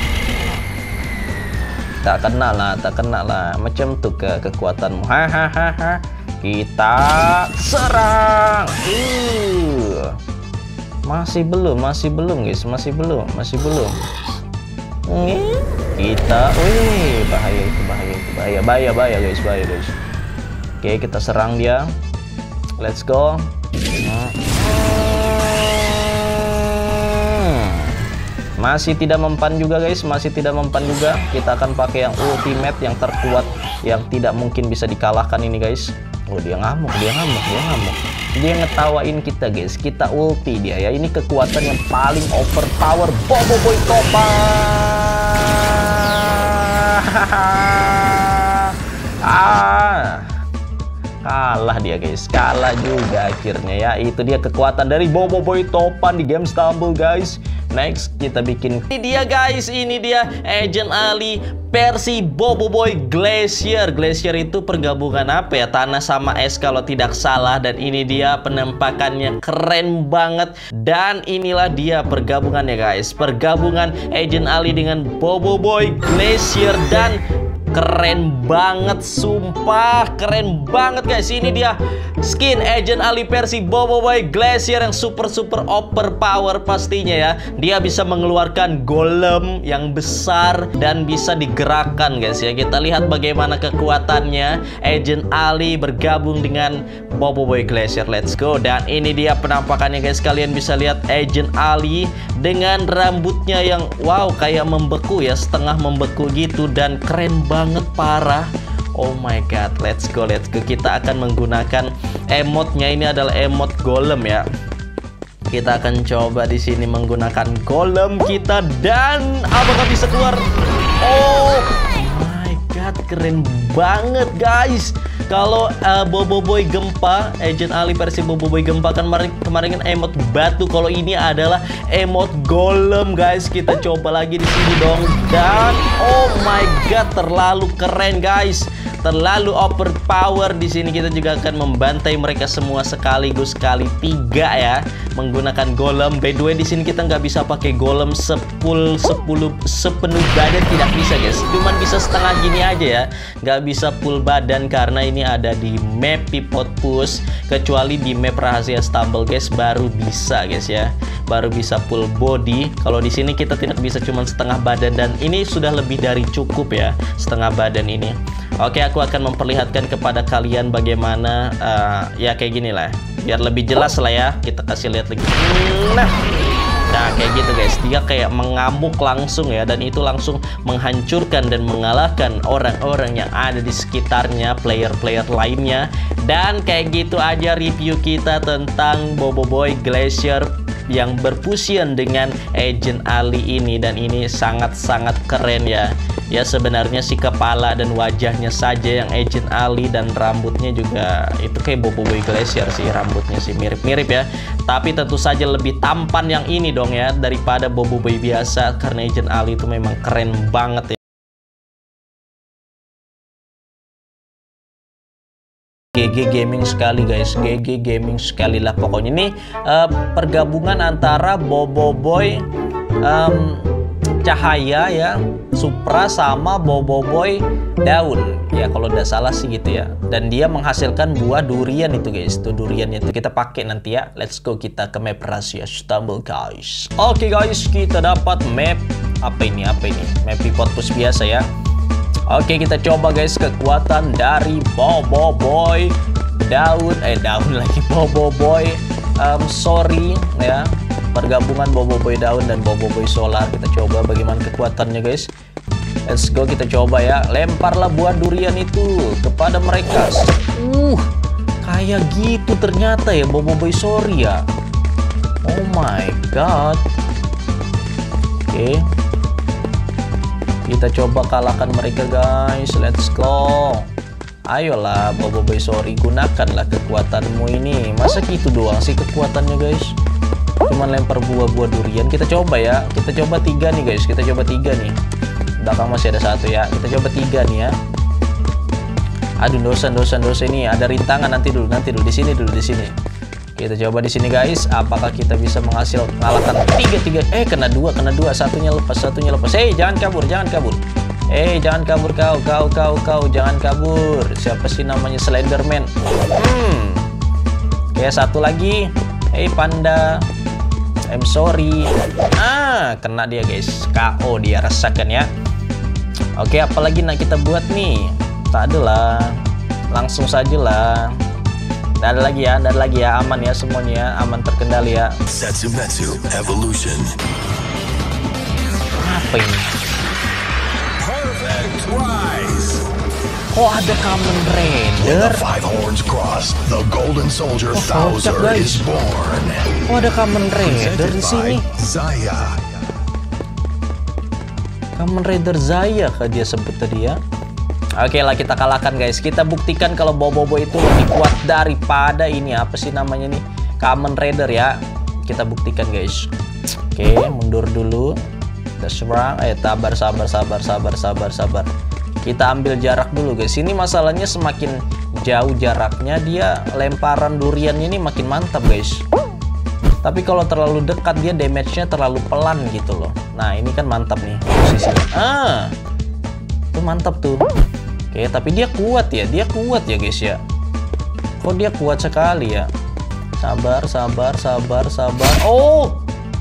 Tak kena lah, tak kena lah. Macam tuh ke kekuatanmu. Hahaha. Kita serang. Uh. Masih belum, masih belum guys, masih belum, masih belum. Kita, wih, bahaya itu, bahaya itu, bahaya, bahaya, bahaya guys, bahaya guys. Oke, kita serang dia. Let's go. Masih tidak mempan juga guys, masih tidak mempan juga. Kita akan pakai yang ultimate, yang terkuat, yang tidak mungkin bisa dikalahkan ini guys. Oh, dia ngamuk, dia ngamuk, dia ngamuk. Dia ngetawain kita guys, kita ulti dia ya. Ini kekuatan yang paling overpower, Boboiboy topan. Ah, kalah dia guys, kalah juga akhirnya ya. Itu dia kekuatan dari Boboiboy topan di game Stumble guys. Next kita bikin ini dia guys, ini dia Agent Ali versi Boboiboy Glacier. Glacier itu pergabungan apa ya, tanah sama es kalau tidak salah. Dan ini dia penampakannya keren banget. Dan inilah dia pergabungannya guys, pergabungan Agent Ali dengan Boboiboy Glacier. Dan keren banget, sumpah keren banget guys. Ini dia skin Agent Ali versi Boboiboy Glacier yang super super overpower pastinya ya. Dia bisa mengeluarkan golem yang besar dan bisa digerakkan guys ya. Kita lihat bagaimana kekuatannya Agent Ali bergabung dengan Boboiboy Glacier. Let's go. Dan ini dia penampakannya guys. Kalian bisa lihat Agent Ali dengan rambutnya yang wow kayak membeku ya, setengah membeku gitu. Dan keren banget banget, parah. Oh my god, let's go, let's go. Kita akan menggunakan emotnya, ini adalah emot golem ya. Kita akan coba di sini menggunakan golem kita. Dan apakah bisa keluar? Oh my god, keren banget guys. Kalau uh, Boboiboy Gempa, Agent Ali versi Boboiboy Gempa kan kemarin, kemarin kan emot batu. Kalau ini adalah emot golem guys. Kita coba lagi di sini dong. Dan oh my god, terlalu keren guys, terlalu overpower. Di sini kita juga akan membantai mereka semua sekaligus kali tiga ya, menggunakan golem. By the way di sini kita nggak bisa pakai golem sepul sepuluh sepenuh badan, tidak bisa guys. Cuman bisa setengah gini aja ya, nggak bisa full badan karena ini ada di map Pivot Push. Kecuali di map rahasia Stumble guys baru bisa guys ya, baru bisa full body. Kalau di sini kita tidak bisa, cuman setengah badan. Dan ini sudah lebih dari cukup ya, setengah badan ini. Oke, aku akan memperlihatkan kepada kalian bagaimana uh, ya kayak gini lah, biar lebih jelas lah ya. Kita kasih lihat lagi. Nah, nah kayak gitu guys, dia kayak mengamuk langsung ya, dan itu langsung menghancurkan dan mengalahkan orang-orang yang ada di sekitarnya, player-player lainnya. Dan kayak gitu aja review kita tentang Boboiboy Glacier yang berfusion dengan Agent Ali ini. Dan ini sangat-sangat keren ya. Ya sebenarnya si kepala dan wajahnya saja yang Agent Ali, dan rambutnya juga itu kayak Boboiboy Glacier sih, rambutnya sih mirip-mirip ya. Tapi tentu saja lebih tampan yang ini dong ya daripada Boboiboy biasa, karena Agent Ali itu memang keren banget ya. G G gaming sekali guys, G G gaming sekali lah pokoknya. Ini uh, pergabungan antara Boboiboy um, Cahaya ya, Supra sama Boboiboy Daun ya, kalau tidak salah sih gitu ya. Dan dia menghasilkan buah durian itu guys, itu duriannya itu kita pakai nanti ya. Let's go, kita ke map rahasia Stumble guys. Oke okay, guys, kita dapat map apa ini apa ini map Pivot Push biasa ya. Oke, kita coba guys kekuatan dari Boboiboy Daun eh daun lagi Boboiboy um, sorry ya, pergabungan Boboiboy Daun dan Boboiboy Solar. Kita coba bagaimana kekuatannya guys. Let's go, kita coba ya. Lemparlah buah durian itu kepada mereka. Uh, kayak gitu ternyata ya Boboiboy Sorry ya. Oh my god. Oke, kita coba kalahkan mereka guys. Let's go. Ayolah Boboiboy Sorry, gunakanlah kekuatanmu ini. Masa gitu doang sih kekuatannya guys, cuman lempar buah-buah durian. Kita coba ya, kita coba tiga nih guys, kita coba tiga nih. Belakang masih ada satu ya, kita coba tiga nih ya. Aduh, dosa dosa dosa ini ada rintangan, nanti dulu nanti dulu di sini dulu di sini. Kita coba di sini guys, apakah kita bisa menghasil mengalahkan tiga tiga? Eh kena dua kena dua, satunya lepas satunya lepas. Eh jangan kabur jangan kabur. Eh jangan kabur kau kau kau kau jangan kabur. Siapa sih namanya, Slenderman? Hmm. Oke, satu lagi. Eh panda. I'm sorry. Ah, kena dia guys. K O dia, rasakan ya. Oke, apalagi nak kita buat nih? Tak ada lah. Langsung saja lah. Tidak ada lagi ya, tidak ada lagi ya. Aman ya semuanya ya, aman terkendali ya. Setsumetsu Evolution. Apa ini? Perfect Rise. Oh, ada Kamen Rider. The five horns cross. The Golden Soldier Oh, kocak, Thouser guys. is born. Oh, ada Kamen Rider di sini. Zaya. Kamen Rider Zaya kah dia sebut tadi ya? Oke lah, kita kalahkan guys. Kita buktikan kalau Boboiboy itu lebih kuat daripada ini. Apa sih namanya nih? Kamen Rider ya. Kita buktikan guys. Oke, mundur dulu. Kita serang. Eh, sabar, sabar, sabar, sabar, sabar, sabar. Kita ambil jarak dulu guys. Ini masalahnya semakin jauh jaraknya, dia lemparan duriannya ini makin mantap guys. Tapi kalau terlalu dekat dia damage-nya terlalu pelan gitu loh. Nah, ini kan mantap nih posisinya. Ah. Itu mantap tuh. Oke, tapi dia kuat ya. Dia kuat ya guys ya. Kok dia kuat sekali ya? Sabar, sabar, sabar, sabar. Oh!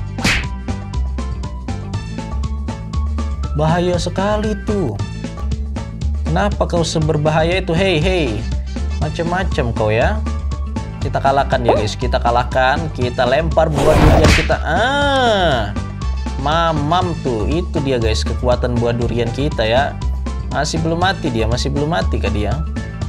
Bahaya sekali tuh. Kenapa kau seberbahaya itu? Hei, hei. Macam-macam kau ya. Kita kalahkan ya guys. Kita kalahkan. Kita lempar buah durian kita. Ah. Mamam tuh. Itu dia guys. Kekuatan buah durian kita ya. Masih belum mati dia. Masih belum mati kah dia?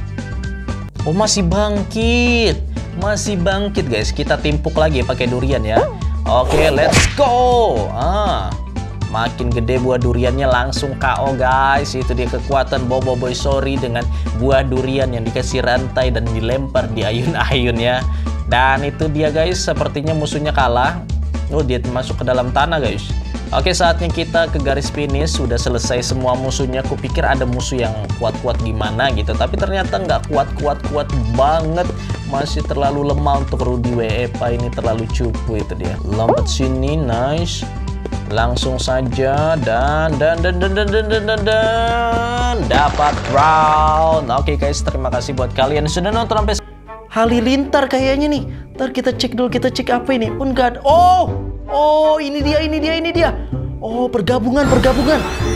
Oh, masih bangkit. Masih bangkit guys. Kita timpuk lagi pakai durian ya. Oke, let's go. Ah. Makin gede buah duriannya langsung K O guys. Itu dia kekuatan Boboiboy Sorry dengan buah durian yang dikasih rantai dan dilempar di ayun-ayun ya. Dan itu dia guys, sepertinya musuhnya kalah. Oh, dia masuk ke dalam tanah guys. Oke, saatnya kita ke garis finish. Sudah selesai semua musuhnya. Kupikir ada musuh yang kuat-kuat gimana gitu, tapi ternyata nggak kuat-kuat-kuat banget. Masih terlalu lemah untuk Rudy W E P A. Ini terlalu cupu. Itu dia. Lompat sini, nice. Langsung saja dan dan dan dan dan dan dan, dan, dan dapat round. Oke guys, terima kasih buat kalian yang sudah nonton sampai Halilintar kayaknya nih. Ntar kita cek dulu, kita cek apa ini. Pun gak ada. Oh, oh ini dia, ini dia, ini dia. Oh, pergabungan, pergabungan.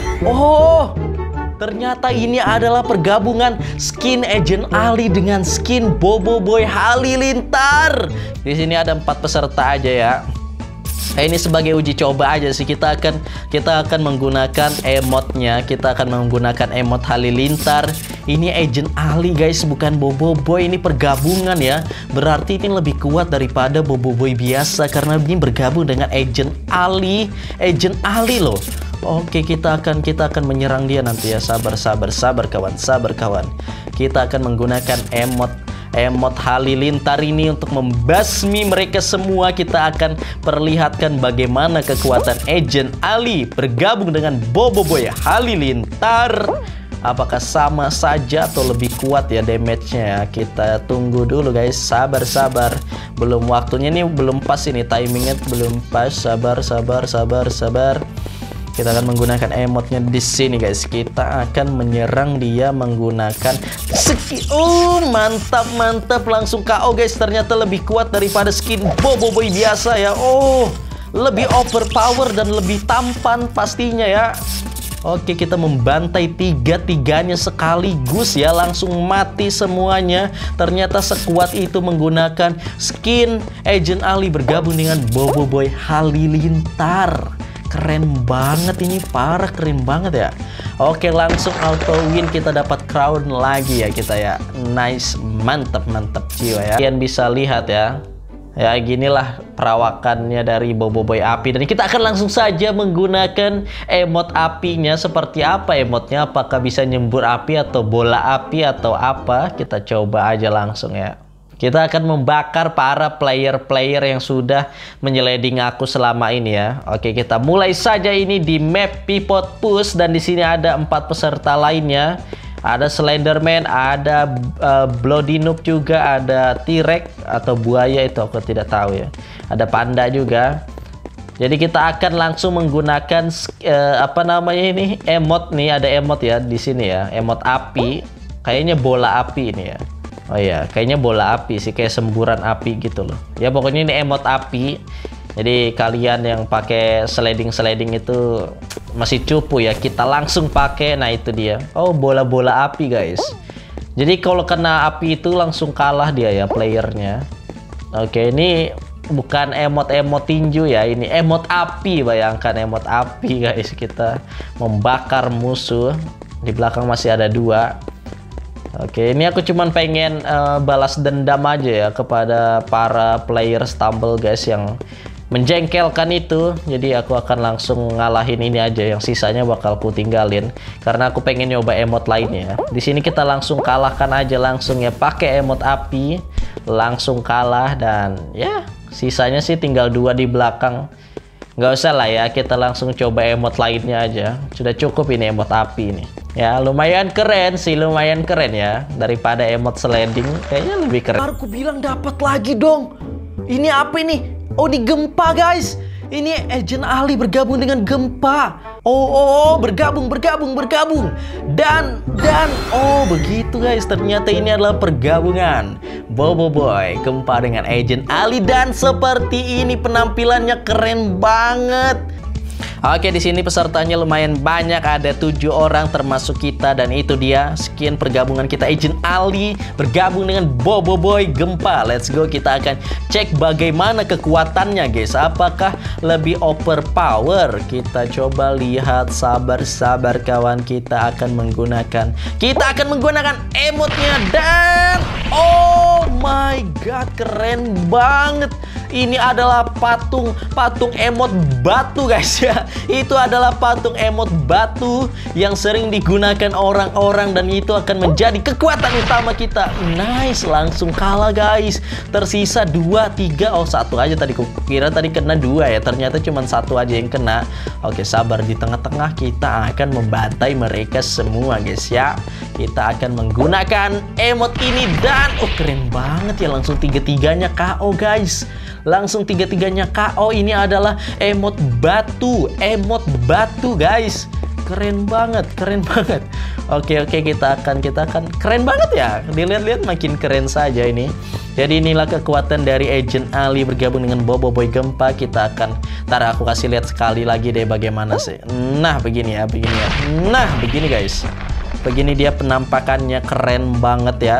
Oh, ternyata ini adalah pergabungan skin Agent Ali dengan skin Boboiboy Halilintar. Di sini ada empat peserta aja ya. Nah, ini sebagai uji coba aja sih. Kita akan kita akan menggunakan emotnya. Kita akan menggunakan emot Halilintar. Ini Agent Ali guys, bukan Boboiboy. Ini pergabungan ya. Berarti ini lebih kuat daripada Boboiboy biasa karena ini bergabung dengan Agent Ali. Agent Ali loh. Oke, kita akan kita akan menyerang dia nanti ya. Sabar, sabar, sabar kawan, sabar kawan. Kita akan menggunakan emot Emot Halilintar ini untuk membasmi mereka semua. Kita akan perlihatkan bagaimana kekuatan Agent Ali bergabung dengan Boboiboy Halilintar. Apakah sama saja atau lebih kuat ya damage-nya? Kita tunggu dulu guys. Sabar-sabar. Belum waktunya nih, belum pas ini timingnya, belum pas. Sabar, sabar, sabar, sabar. Kita akan menggunakan emotnya di sini guys. Kita akan menyerang dia menggunakan skin. Oh, mantap mantap, langsung K O guys. Ternyata lebih kuat daripada skin Boboiboy biasa ya. Oh, lebih overpower dan lebih tampan pastinya ya. Oke, kita membantai tiga-tiganya sekaligus ya. Langsung mati semuanya. Ternyata sekuat itu menggunakan skin Agent Ali bergabung dengan Boboiboy Halilintar. Keren banget ini, parah keren banget ya. Oke, langsung auto win, kita dapat crown lagi ya kita ya. Nice, mantap mantap jiwa ya. Kalian bisa lihat ya. Ya ginilah perawakannya dari Boboiboy api. Dan kita akan langsung saja menggunakan emot apinya. Seperti apa emotnya? Apakah bisa nyembur api atau bola api atau apa? Kita coba aja langsung ya. Kita akan membakar para player-player yang sudah menyeleding aku selama ini ya. Oke, kita mulai saja ini di map Pivot Push. Dan di sini ada empat peserta lainnya. Ada Slenderman, ada uh, Bloody Noob juga, ada T-Rex atau buaya itu aku tidak tahu ya. Ada panda juga. Jadi kita akan langsung menggunakan uh, apa namanya ini, emot nih. Ada emot ya di sini ya, emot api. Kayaknya bola api ini ya. Oh iya, kayaknya bola api sih, kayak semburan api gitu loh. Ya pokoknya ini emot api. Jadi kalian yang pakai sliding-sliding itu masih cupu ya. Kita langsung pakai. Nah itu dia. Oh, bola-bola api guys. Jadi kalau kena api itu langsung kalah dia ya playernya. Oke, ini bukan emot-emot tinju ya. Ini emot api. Bayangkan emot api guys. Kita membakar musuh. Di belakang masih ada dua. Oke, ini aku cuman pengen uh, balas dendam aja ya kepada para player Stumble guys yang menjengkelkan itu. Jadi aku akan langsung ngalahin ini aja, yang sisanya bakal ku tinggalin karena aku pengen nyoba emot lainnya. Di sini kita langsung kalahkan aja langsung ya, pakai emot api, langsung kalah. Dan ya sisanya sih tinggal dua di belakang. Nggak usah lah ya, kita langsung coba emot lainnya aja. Sudah cukup ini emot api ini. Ya lumayan keren sih, lumayan keren ya, daripada emot sliding kayaknya lebih keren. Aku bilang dapat lagi dong. Ini apa ini? Oh, di gempa guys. Ini Agent Ali bergabung dengan gempa. Oh, oh, oh, bergabung, bergabung, bergabung. Dan, dan, oh begitu guys. Ternyata ini adalah pergabungan Boboiboy gempa dengan Agent Ali. Dan seperti ini penampilannya keren banget. Oke, di sini pesertanya lumayan banyak, ada tujuh orang termasuk kita, dan itu dia skin pergabungan kita Agent Ali bergabung dengan Boboiboy gempa. Let's go, kita akan cek bagaimana kekuatannya guys. Apakah lebih overpower? Kita coba lihat, sabar-sabar kawan, kita akan menggunakan kita akan menggunakan emotnya. Dan oh my god, keren banget. Ini adalah patung patung emot batu guys ya. Itu adalah patung emot batu yang sering digunakan orang-orang, dan itu akan menjadi kekuatan utama kita. Nice, langsung kalah guys. Tersisa dua, tiga, oh satu aja tadi. Kira tadi kena dua ya, ternyata cuma satu aja yang kena. Oke, sabar, di tengah-tengah kita akan membantai mereka semua guys ya. Kita akan menggunakan emot ini, dan oh keren banget ya, langsung tiga-tiganya K O guys. Langsung tiga-tiganya K O. Ini adalah emot batu, emot batu guys. Keren banget, keren banget. Oke oke, kita akan kita akan keren banget ya. Dilihat-lihat makin keren saja ini. Jadi inilah kekuatan dari Agent Ali bergabung dengan Boboiboy gempa. Kita akan, ntar aku kasih lihat sekali lagi deh bagaimana sih. Nah begini ya, begini ya. Nah begini guys. Begini dia penampakannya, keren banget ya.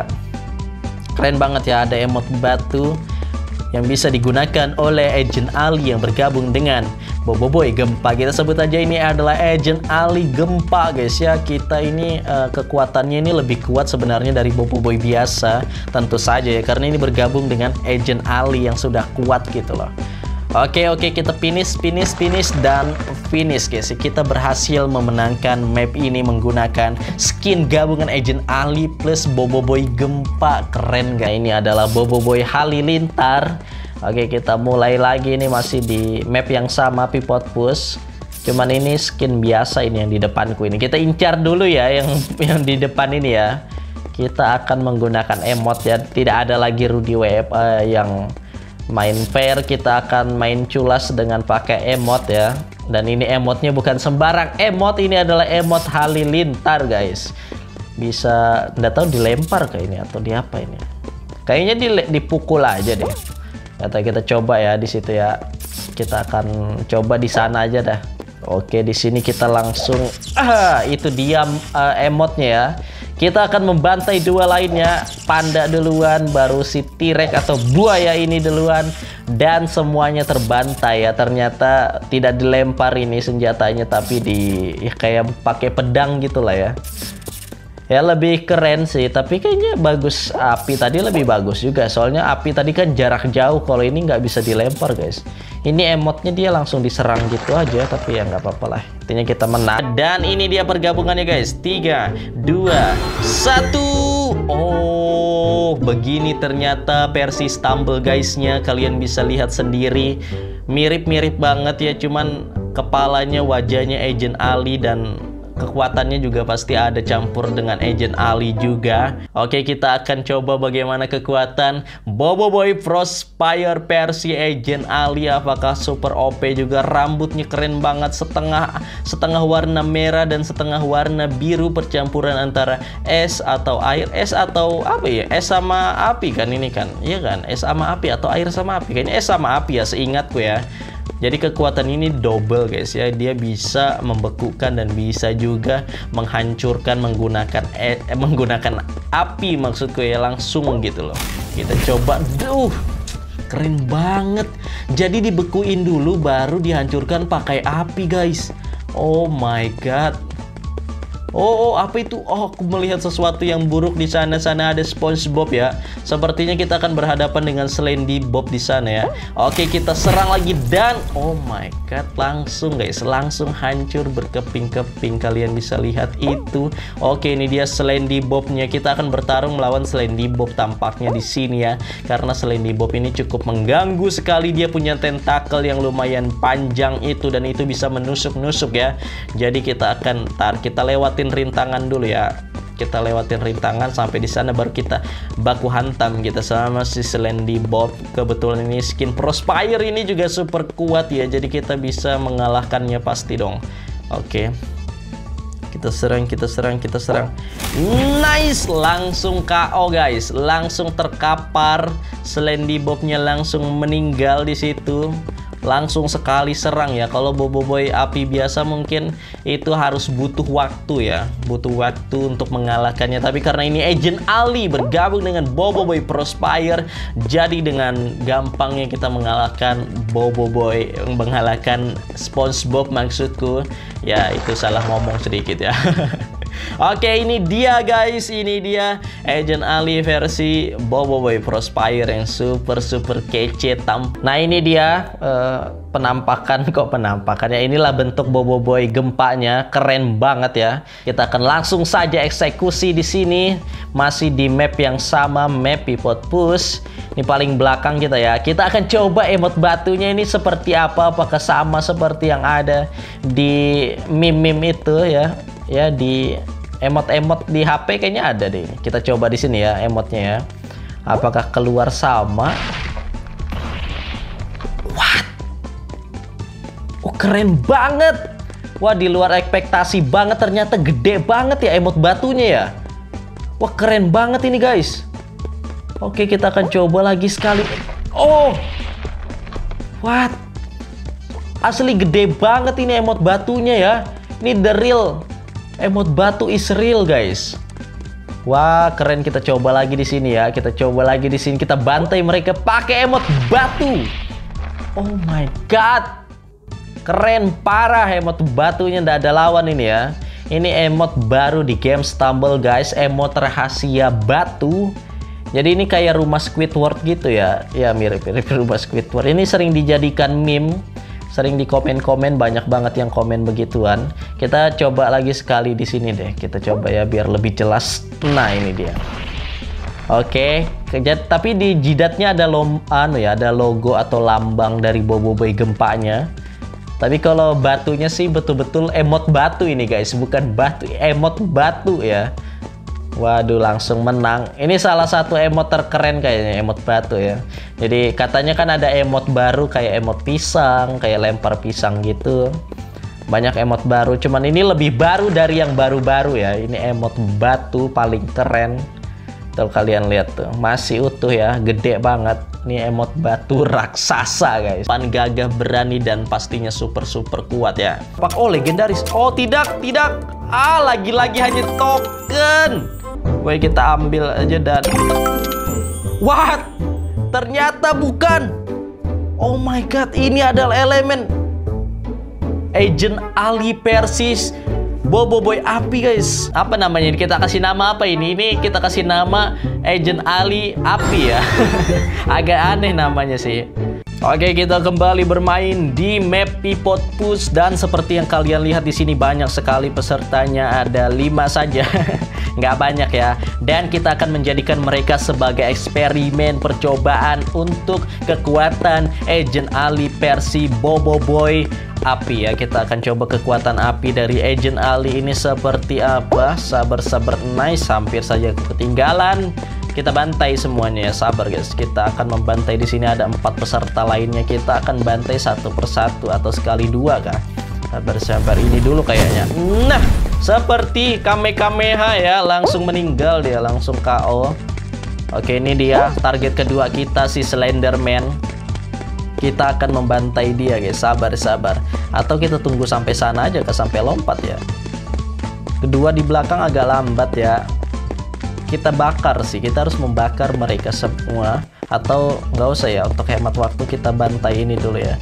Keren banget ya, ada emot batu yang bisa digunakan oleh Agent Ali yang bergabung dengan Boboiboy gempa. Kita sebut aja ini adalah Agent Ali gempa guys ya. Kita ini uh, kekuatannya ini lebih kuat sebenarnya dari Boboiboy biasa, tentu saja ya, karena ini bergabung dengan Agent Ali yang sudah kuat gitu loh. Oke oke, kita finish finish finish dan finish guys. Kita berhasil memenangkan map ini menggunakan skin gabungan Agent Ali plus Boboiboy gempa. Keren gak? Ini adalah Boboiboy Halilintar. Oke, kita mulai lagi. Ini masih di map yang sama, Pipot Push. Cuman ini skin biasa ini yang di depanku ini. Kita incar dulu ya yang yang di depan ini ya. Kita akan menggunakan emot ya. Tidak ada lagi Rudy W F uh, yang main fair. Kita akan main culas dengan pakai emot ya. Dan ini emotnya bukan sembarang emot, ini adalah emot Halilintar guys. Bisa nggak tahu dilempar ke ini atau di apa ini. Kayaknya dipukul aja deh. Kata kita coba ya di situ ya. Kita akan coba di sana aja dah. Oke, di sini kita langsung ah itu dia uh, emotnya ya. Kita akan membantai dua lainnya, panda duluan, baru si T-Rex atau buaya ini duluan, dan semuanya terbantai ya. Ternyata tidak dilempar ini senjatanya, tapi di ya, kayak pakai pedang gitulah ya. Ya lebih keren sih, tapi kayaknya bagus api tadi lebih bagus juga. Soalnya api tadi kan jarak jauh, kalau ini nggak bisa dilempar guys. Ini emotnya dia langsung diserang gitu aja, tapi ya nggak apa-apa lah. Intinya kita menang. Dan ini dia pergabungannya guys. tiga, dua, satu. Oh, begini ternyata versi Stumble guysnya. Kalian bisa lihat sendiri. Mirip-mirip banget ya, cuman kepalanya, wajahnya Agent Ali, dan kekuatannya juga pasti ada campur dengan Agent Ali juga. Oke, kita akan coba bagaimana kekuatan Boboiboy Frostfire versi Agent Ali. Apakah super O P juga? Rambutnya keren banget, setengah setengah warna merah dan setengah warna biru, percampuran antara es atau air, es atau apa ya? Es sama api kan ini kan? Iya kan? Es sama api atau air sama api? Kayaknya es sama api ya, seingatku ya. Jadi kekuatan ini double guys ya. Dia bisa membekukan dan bisa juga menghancurkan menggunakan eh, menggunakan api, maksudku ya, langsung gitu loh. Kita coba. Duh, keren banget. Jadi dibekuin dulu baru dihancurkan pakai api guys. Oh my god. Oh, oh, apa itu? Oh, aku melihat sesuatu yang buruk di sana. Sana ada SpongeBob ya. Sepertinya kita akan berhadapan dengan Slendy Bob di sana ya. Oke, kita serang lagi dan oh my god, langsung guys, langsung hancur berkeping-keping. Kalian bisa lihat itu. Oke, ini dia Slendy Bobnya. Kita akan bertarung melawan Slendy Bob tampaknya di sini ya. Karena Slendy Bob ini cukup mengganggu sekali. Dia punya tentakel yang lumayan panjang itu dan itu bisa menusuk-nusuk ya. Jadi kita akan tar kita lewatin rintangan dulu ya. Kita lewatin rintangan sampai di sana baru kita baku hantam kita sama si Slendy Bob. Kebetulan ini skin Prospire ini juga super kuat ya. Jadi kita bisa mengalahkannya pasti dong. Oke. Kita serang, kita serang, kita serang. Nice, langsung K O guys. Langsung terkapar. Slendy Bobnya langsung meninggal di situ. Langsung sekali serang ya. Kalau Boboiboy api biasa mungkin itu harus butuh waktu ya, butuh waktu untuk mengalahkannya. Tapi karena ini Agent Ali bergabung dengan Boboiboy Prospire, jadi dengan gampangnya kita mengalahkan Boboiboy, mengalahkan SpongeBob maksudku. Ya itu salah ngomong sedikit ya. Oke, ini dia guys, ini dia Agent Ali versi Boboiboy Prospire yang super super kece tam. Nah ini dia uh, penampakan kok penampakannya. Inilah bentuk Boboiboy gempanya, keren banget ya. Kita akan langsung saja eksekusi di sini, masih di map yang sama, map Pipot Push. Ini paling belakang kita ya. Kita akan coba emot batunya ini seperti apa, apakah sama seperti yang ada di meme-meme itu ya. Ya di emot-emot di H P kayaknya ada deh. Kita coba di sini ya emotnya ya. Apakah keluar sama? What? Oh keren banget. Wah di luar ekspektasi banget, ternyata gede banget ya emot batunya ya. Wah keren banget ini guys. Oke kita akan coba lagi sekali. Oh, what? Asli gede banget ini emot batunya ya. Ini the real. Emot batu is real guys. Wah keren, kita coba lagi di sini ya. Kita coba lagi di sini. Kita bantai mereka pakai emot batu. Oh my god, keren parah emot batunya. Nggak ada lawan ini ya. Ini emot baru di game Stumble guys. Emot rahasia batu. Jadi ini kayak rumah Squidward gitu ya. Ya mirip-mirip rumah Squidward. Ini sering dijadikan meme. Sering di komen-komen, banyak banget yang komen begituan. Kita coba lagi sekali di sini deh. Kita coba ya biar lebih jelas. Nah ini dia. Oke, tapi di jidatnya ada lom, anu ya, ada logo atau lambang dari Boboiboy gempanya. Tapi kalau batunya sih betul-betul emot batu ini guys, bukan batu, emot batu ya. Waduh langsung menang. Ini salah satu emot terkeren kayaknya, emot batu ya. Jadi katanya kan ada emot baru kayak emot pisang, kayak lempar pisang gitu. Banyak emot baru, cuman ini lebih baru dari yang baru-baru ya. Ini emot batu paling keren. Tuh kalian lihat tuh, masih utuh ya, gede banget. Ini emot batu raksasa guys. Pan gagah, berani dan pastinya super-super kuat ya. Oh legendaris. Oh tidak, tidak. Ah lagi-lagi hanya token. Woi kita ambil aja dan what? Ternyata bukan. Oh my god, ini adalah elemen Agent Ali Persis Boboiboy Api guys. Apa namanya? Kita kasih nama apa ini? Ini kita kasih nama Agent Ali Api ya. Agak aneh namanya sih. Oke, kita kembali bermain di map Pipot Push dan seperti yang kalian lihat di sini banyak sekali pesertanya, ada lima saja. Nggak banyak ya. Dan kita akan menjadikan mereka sebagai eksperimen percobaan untuk kekuatan Agent Ali versi Boboiboy Api ya. Kita akan coba kekuatan api dari Agent Ali ini seperti apa. Sabar-sabar, nice, hampir saja ketinggalan. Kita bantai semuanya ya, sabar guys. Kita akan membantai di sini ada empat peserta lainnya. Kita akan bantai satu persatu atau sekali dua kah? Sabar-sabar, ini dulu kayaknya. Nah, seperti Kamehameha ya, langsung meninggal dia, langsung K O. Oke, ini dia target kedua kita si Slenderman. Kita akan membantai dia guys, sabar-sabar. Atau kita tunggu sampai sana aja, ke sampai lompat ya. Kedua di belakang agak lambat ya. Kita bakar sih, kita harus membakar mereka semua. Atau nggak usah ya, untuk hemat waktu kita bantai ini dulu ya.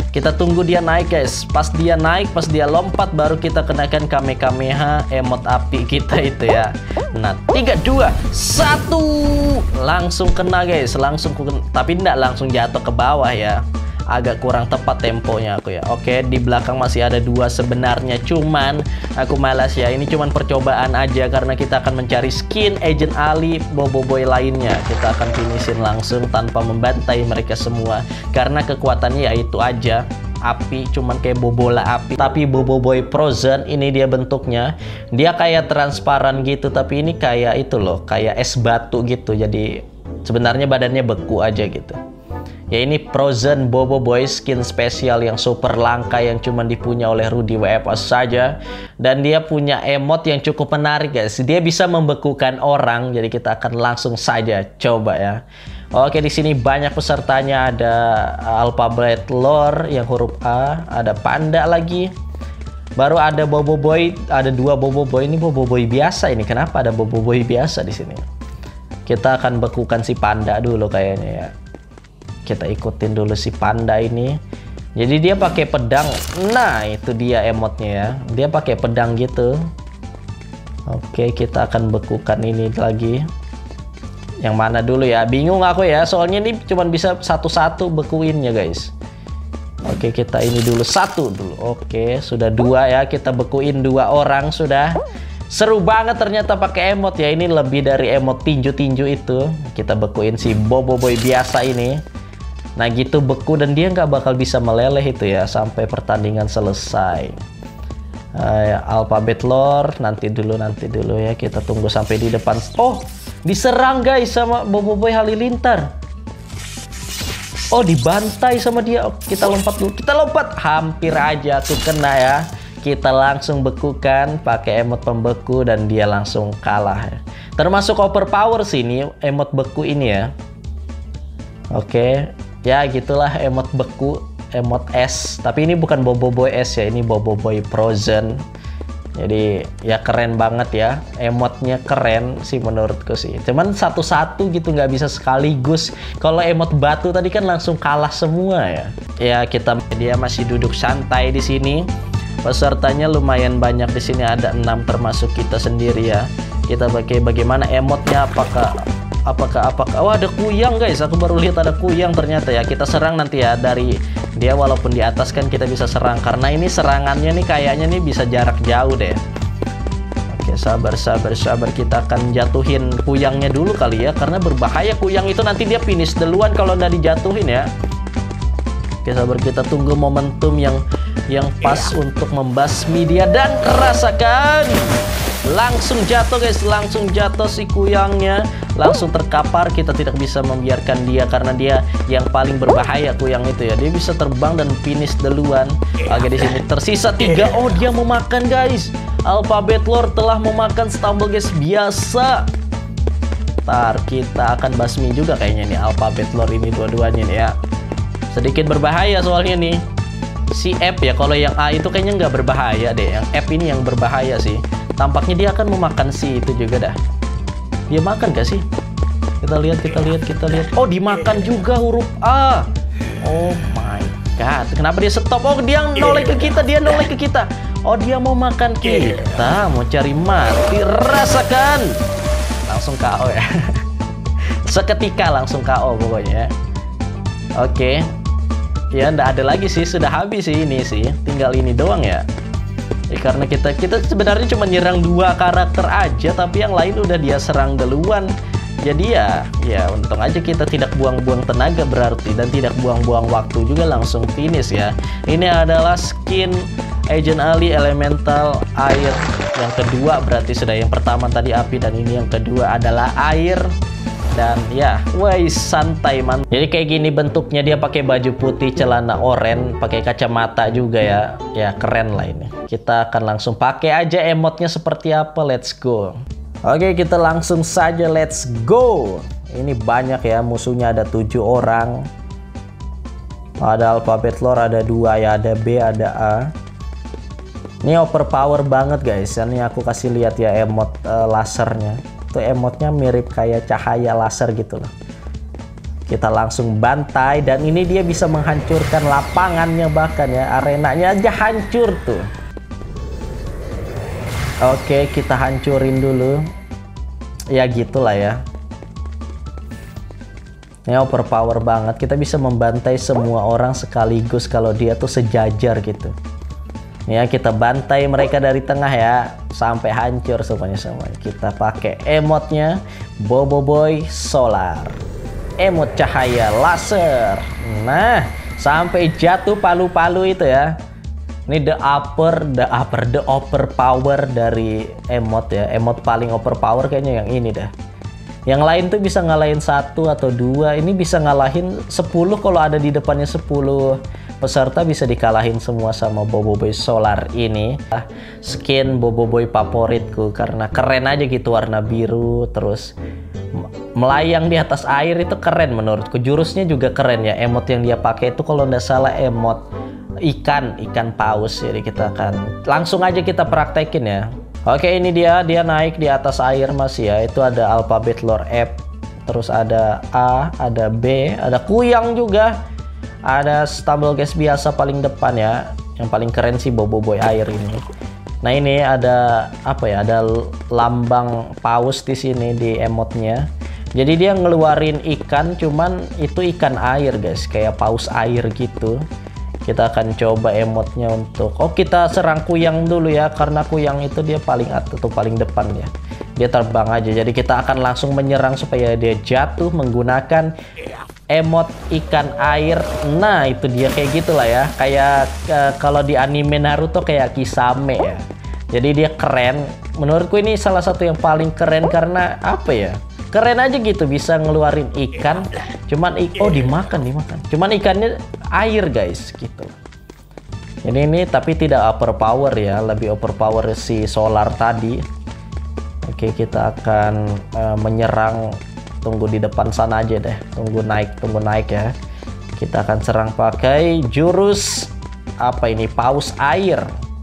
Kita tunggu dia naik guys. Pas dia naik, pas dia lompat, baru kita kenakan Kamehameha emot api kita itu ya. Nah, tiga, dua, satu. Langsung kena guys. Langsung kena. Tapi tidak langsung jatuh ke bawah ya. Agak kurang tepat temponya aku ya. Oke, di belakang masih ada dua sebenarnya. Cuman aku malas ya. Ini cuman percobaan aja karena kita akan mencari skin Agent Ali Boboiboy lainnya. Kita akan finishin langsung tanpa membantai mereka semua. Karena kekuatannya ya itu aja. Api, cuman kayak bobola api. Tapi Boboiboy Frozen ini dia bentuknya. Dia kayak transparan gitu. Tapi ini kayak itu loh. Kayak es batu gitu. Jadi sebenarnya badannya beku aja gitu. Ya ini Frozen Boboiboy skin spesial yang super langka yang cuma dipunya oleh Rudy W F A saja. Dan dia punya emot yang cukup menarik guys. Dia bisa membekukan orang. Jadi kita akan langsung saja coba ya. Oke, di sini banyak pesertanya. Ada alphabet lore yang huruf A, ada panda lagi. Baru ada Boboiboy, ada dua Boboiboy. Ini Boboiboy biasa ini. Kenapa ada Boboiboy biasa di sini? Kita akan bekukan si panda dulu kayaknya ya. Kita ikutin dulu si panda ini. Jadi dia pakai pedang. Nah, itu dia emotnya ya. Dia pakai pedang gitu. Oke, kita akan bekukan ini lagi. Yang mana dulu ya? Bingung aku ya. Soalnya ini cuma bisa satu-satu bekuinnya guys. Oke, kita ini dulu satu dulu. Oke, sudah dua ya. Kita bekuin dua orang sudah. Seru banget ternyata pakai emot ya. Ini lebih dari emot tinju-tinju itu. Kita bekuin si Boboiboy biasa ini. Nah gitu beku dan dia nggak bakal bisa meleleh itu ya sampai pertandingan selesai. Uh, alphabet lore nanti dulu nanti dulu ya, kita tunggu sampai di depan. Oh, diserang guys sama Boboiboy Halilintar. Oh, dibantai sama dia. Oh, kita lompat dulu. Kita lompat. Hampir aja tuh kena ya. Kita langsung bekukan pakai emot pembeku dan dia langsung kalah ya. Termasuk overpower sih ini emot beku ini ya. Oke. Ya gitulah emot beku, emot es. Tapi ini bukan Boboiboy es ya, ini Boboiboy Frozen. Jadi ya keren banget ya, emotnya keren sih menurutku sih. Cuman satu-satu gitu, nggak bisa sekaligus. Kalau emot batu tadi kan langsung kalah semua ya. Ya kita dia masih duduk santai di sini. Pesertanya lumayan banyak di sini, ada enam termasuk kita sendiri ya. Kita pakai bagaimana emotnya, apakah apakah apakah oh ada kuyang guys, aku baru lihat ada kuyang ternyata ya. Kita serang nanti ya dari dia, walaupun di atas kan kita bisa serang karena ini serangannya nih kayaknya nih bisa jarak jauh deh. Oke, sabar sabar sabar, kita akan jatuhin kuyangnya dulu kali ya, karena berbahaya kuyang itu, nanti dia finish duluan kalau udah dijatuhin ya. Oke, sabar, kita tunggu momentum yang yang pas untuk membasmi dia dan rasakan. Langsung jatuh guys, langsung jatuh si kuyangnya, langsung terkapar. Kita tidak bisa membiarkan dia karena dia yang paling berbahaya kuyang itu ya. Dia bisa terbang dan finish duluan. Oke, di sini tersisa tiga. Oh, dia memakan guys. Alphabet lore telah memakan Stumble guys, biasa. Ntar kita akan basmi juga kayaknya nih Alphabet lore ini dua-duanya nih ya. Sedikit berbahaya soalnya nih. Si F ya, kalau yang A itu kayaknya nggak berbahaya deh. Yang F ini yang berbahaya sih. Tampaknya dia akan memakan si itu juga dah. Dia makan gak sih? Kita lihat, kita lihat, kita lihat. Oh, dimakan juga huruf A. Oh my god. Kenapa dia stop? Oh, dia noleh ke kita, dia noleh ke kita. Oh, dia mau makan kita, mau cari mati. Rasakan. Langsung K O ya. Seketika langsung K O pokoknya. Oke. Ya, ndak ada lagi sih, sudah habis sih ini sih. Tinggal ini doang ya. Ya, karena kita kita sebenarnya cuma nyerang dua karakter aja, tapi yang lain udah dia serang duluan. Jadi ya, ya untung aja kita tidak buang-buang tenaga berarti, dan tidak buang-buang waktu juga, langsung finish ya. Ini adalah skin Agent Ali Elemental Air yang kedua, berarti sudah yang pertama tadi api dan ini yang kedua adalah air. Dan ya, woi santai man. Jadi kayak gini bentuknya, dia pakai baju putih, celana oranye, pakai kacamata juga ya. Ya keren lah ini. Kita akan langsung pakai aja emotnya seperti apa. Let's go. Oke, kita langsung saja let's go. Ini banyak ya, musuhnya ada tujuh orang. Ada alphabet lore ada dua ya, ada B, ada A. Ini overpower banget guys. Ini aku kasih lihat ya emot uh, lasernya. Itu emotnya mirip kayak cahaya laser gitu loh. Kita langsung bantai dan ini dia bisa menghancurkan lapangannya, bahkan ya arenanya aja hancur tuh. Oke, kita hancurin dulu. Ya gitulah ya. Ini overpower banget. Kita bisa membantai semua orang sekaligus kalau dia tuh sejajar gitu. Ya, kita bantai mereka dari tengah ya, sampai hancur semuanya semuanya. Kita pakai emotnya Boboiboy Solar, emot cahaya laser. Nah, sampai jatuh palu-palu itu ya. Ini the upper, the upper, the overpower dari emot ya. Emot paling overpower kayaknya yang ini dah. Yang lain tuh bisa ngalahin satu atau dua. Ini bisa ngalahin sepuluh kalau ada di depannya sepuluh peserta, bisa dikalahin semua sama Boboiboy Solar ini. Skin Boboiboy favoritku karena keren aja gitu, warna biru, terus melayang di atas air itu keren menurutku. Jurusnya juga keren ya. Emot yang dia pakai itu kalau nggak salah emot ikan, ikan paus. Jadi kita akan langsung aja kita praktekin ya. Oke, ini dia, dia naik di atas air masih ya. Itu ada alfabet lore F, terus ada A, ada B, ada kuyang juga. Ada stumble guys biasa paling depan ya. Yang paling keren sih Boboiboy air ini. Nah, ini ada apa ya? Ada lambang paus di sini di emotnya. Jadi dia ngeluarin ikan, cuman itu ikan air guys, kayak paus air gitu. Kita akan coba emotnya untuk, oh kita serang kuyang dulu ya, karena kuyang itu dia paling atas atau paling depan ya. Dia terbang aja. Jadi kita akan langsung menyerang supaya dia jatuh menggunakan emot ikan air. Nah, itu dia kayak gitulah ya. Kayak uh, kalau di anime Naruto kayak Kisame ya. Jadi dia keren. Menurutku ini salah satu yang paling keren karena apa ya? Keren aja gitu, bisa ngeluarin ikan. Cuman oh dimakan, dimakan. Cuman ikannya air guys gitu. Jadi ini tapi tidak overpower ya, lebih overpower si Solar tadi. Oke, kita akan uh, menyerang. Tunggu di depan sana aja deh. Tunggu naik, tunggu naik ya. Kita akan serang pakai jurus apa ini? Paus air.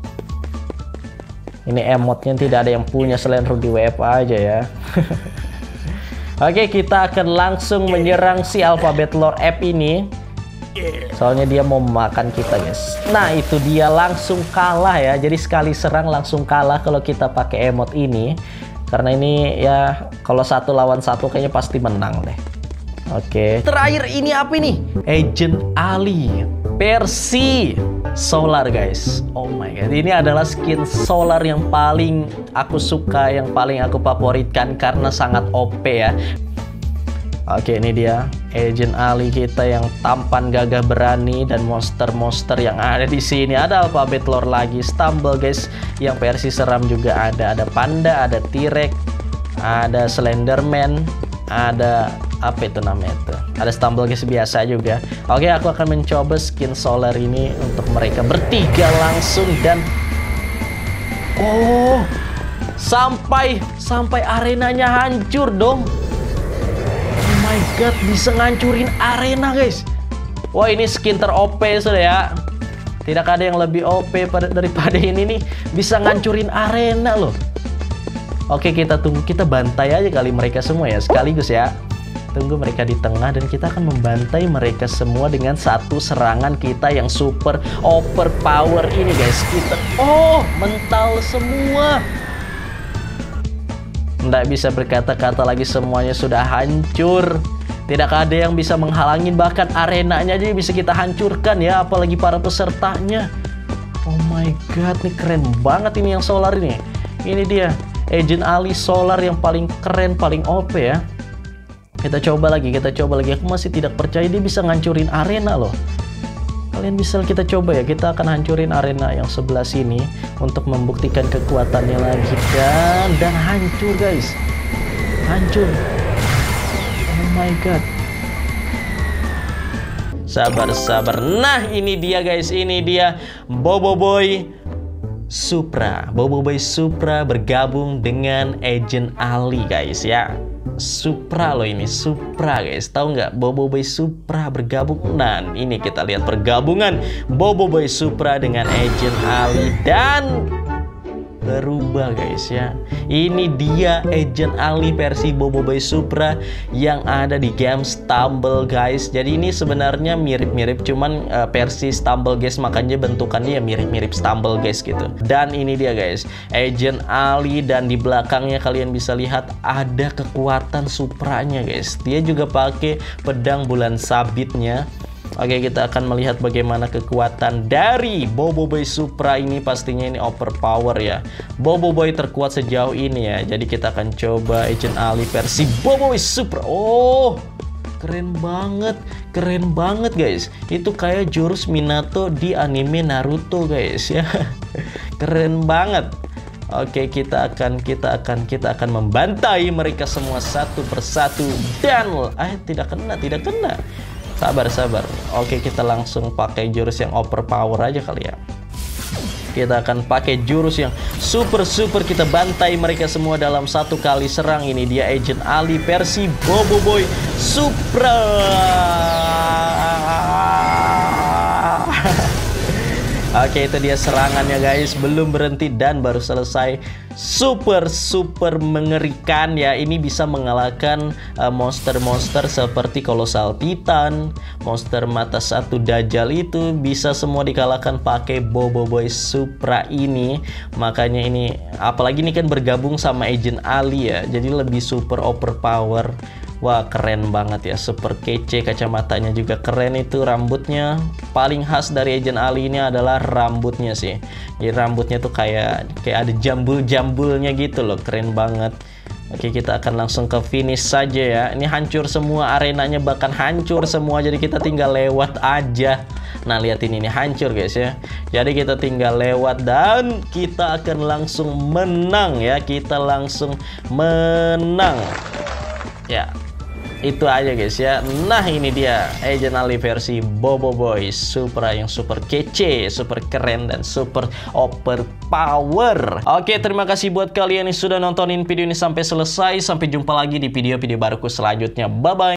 Ini emotnya tidak ada yang punya selain Rudy W F aja ya. Oke, kita akan langsung menyerang si alfabet lore F ini. Soalnya dia mau makan kita guys. Nah, itu dia langsung kalah ya. Jadi sekali serang langsung kalah kalau kita pakai emot ini. Karena ini ya kalau satu lawan satu kayaknya pasti menang deh. Oke. Terakhir ini apa ini? Agent Ali versi Solar guys. Oh my god. Ini adalah skin Solar yang paling aku suka, yang paling aku favoritkan karena sangat O P ya. Oke, ini dia Agent Ali kita yang tampan, gagah, berani, dan monster-monster yang ada di sini. Ada alfabet lore lagi, stumble guys, yang versi seram juga ada. Ada panda, ada T-Rex, ada Slenderman, ada apa itu namanya itu? Ada stumble guys biasa juga. Oke, aku akan mencoba skin Solar ini untuk mereka bertiga langsung dan oh, sampai sampai arenanya hancur dong. Oh my god, bisa ngancurin arena guys. Wah, ini skin ter-O P sudah ya. Tidak ada yang lebih O P pada, daripada ini nih. Bisa ngancurin arena loh. Oke, kita tunggu, kita bantai aja kali mereka semua ya sekaligus ya. Tunggu mereka di tengah dan kita akan membantai mereka semua dengan satu serangan kita yang super overpower ini guys. Kita oh, mental semua. Nggak bisa berkata-kata lagi, semuanya sudah hancur. Tidak ada yang bisa menghalangi, bahkan arenanya aja bisa kita hancurkan ya, apalagi para pesertanya. Oh my god, ini keren banget ini yang Solar ini. Ini dia Agent Ali Solar yang paling keren, paling O P ya. Kita coba lagi, kita coba lagi. Aku masih tidak percaya dia bisa ngancurin arena loh. Kalian bisa kita coba ya. Kita akan hancurin arena yang sebelah sini untuk membuktikan kekuatannya lagi. Dan dan hancur guys. Hancur. Oh my god. Sabar, sabar. Nah, ini dia guys. Ini dia Boboiboy Supra. Boboiboy Supra bergabung dengan Agent Ali guys ya. Supra loh ini, Supra guys. Tahu nggak, Boboiboy Supra bergabung. Nah, ini kita lihat pergabungan Boboiboy Supra dengan Agent Ali. Dan berubah guys ya. Ini dia Agent Ali versi Boboiboy Supra yang ada di game Stumble guys. Jadi ini sebenarnya mirip-mirip, cuman uh, versi Stumble guys, makanya bentukannya ya mirip-mirip Stumble guys gitu. Dan ini dia guys, Agent Ali, dan di belakangnya kalian bisa lihat ada kekuatan Supranya guys. Dia juga pakai pedang bulan sabitnya. Oke, kita akan melihat bagaimana kekuatan dari Boboiboy Supra ini. Pastinya ini overpower ya. Boboiboy terkuat sejauh ini ya. Jadi kita akan coba Agent Ali versi Boboiboy Supra. Oh, keren banget. Keren banget guys. Itu kayak jurus Minato di anime Naruto guys ya. Keren banget. Oke, kita akan kita akan kita akan membantai mereka semua satu persatu, dan eh tidak kena, tidak kena. Sabar, sabar. Oke, kita langsung pakai jurus yang overpower aja kali ya. Kita akan pakai jurus yang super-super, kita bantai mereka semua dalam satu kali serang. Ini dia Agent Ali versi Boboiboy Supra. Oke, itu dia serangannya guys. Belum berhenti dan baru selesai. Super super mengerikan ya. Ini bisa mengalahkan monster-monster uh, seperti Colossal Titan, monster mata satu Dajjal, itu bisa semua dikalahkan pakai Boboiboy Supra ini. Makanya ini, apalagi ini kan bergabung sama Agent Ali ya, jadi lebih super overpower. Wah, keren banget ya, super kece. Kacamatanya juga keren, itu rambutnya. Paling khas dari Agent Ali ini adalah rambutnya sih. Jadi rambutnya tuh kayak kayak ada jambul-jambulnya gitu loh, keren banget. Oke, kita akan langsung ke finish saja ya. Ini hancur semua arenanya, bahkan hancur semua, jadi kita tinggal lewat aja. Nah, lihat ini nih, hancur guys ya. Jadi kita tinggal lewat dan kita akan langsung menang ya. Kita langsung menang. Ya, itu aja guys ya. Nah, ini dia Agent Ali versi Boboiboy Supra yang super kece, super keren, dan super overpower. Oke, terima kasih buat kalian yang sudah nontonin video ini sampai selesai. Sampai jumpa lagi di video-video baruku selanjutnya. Bye bye.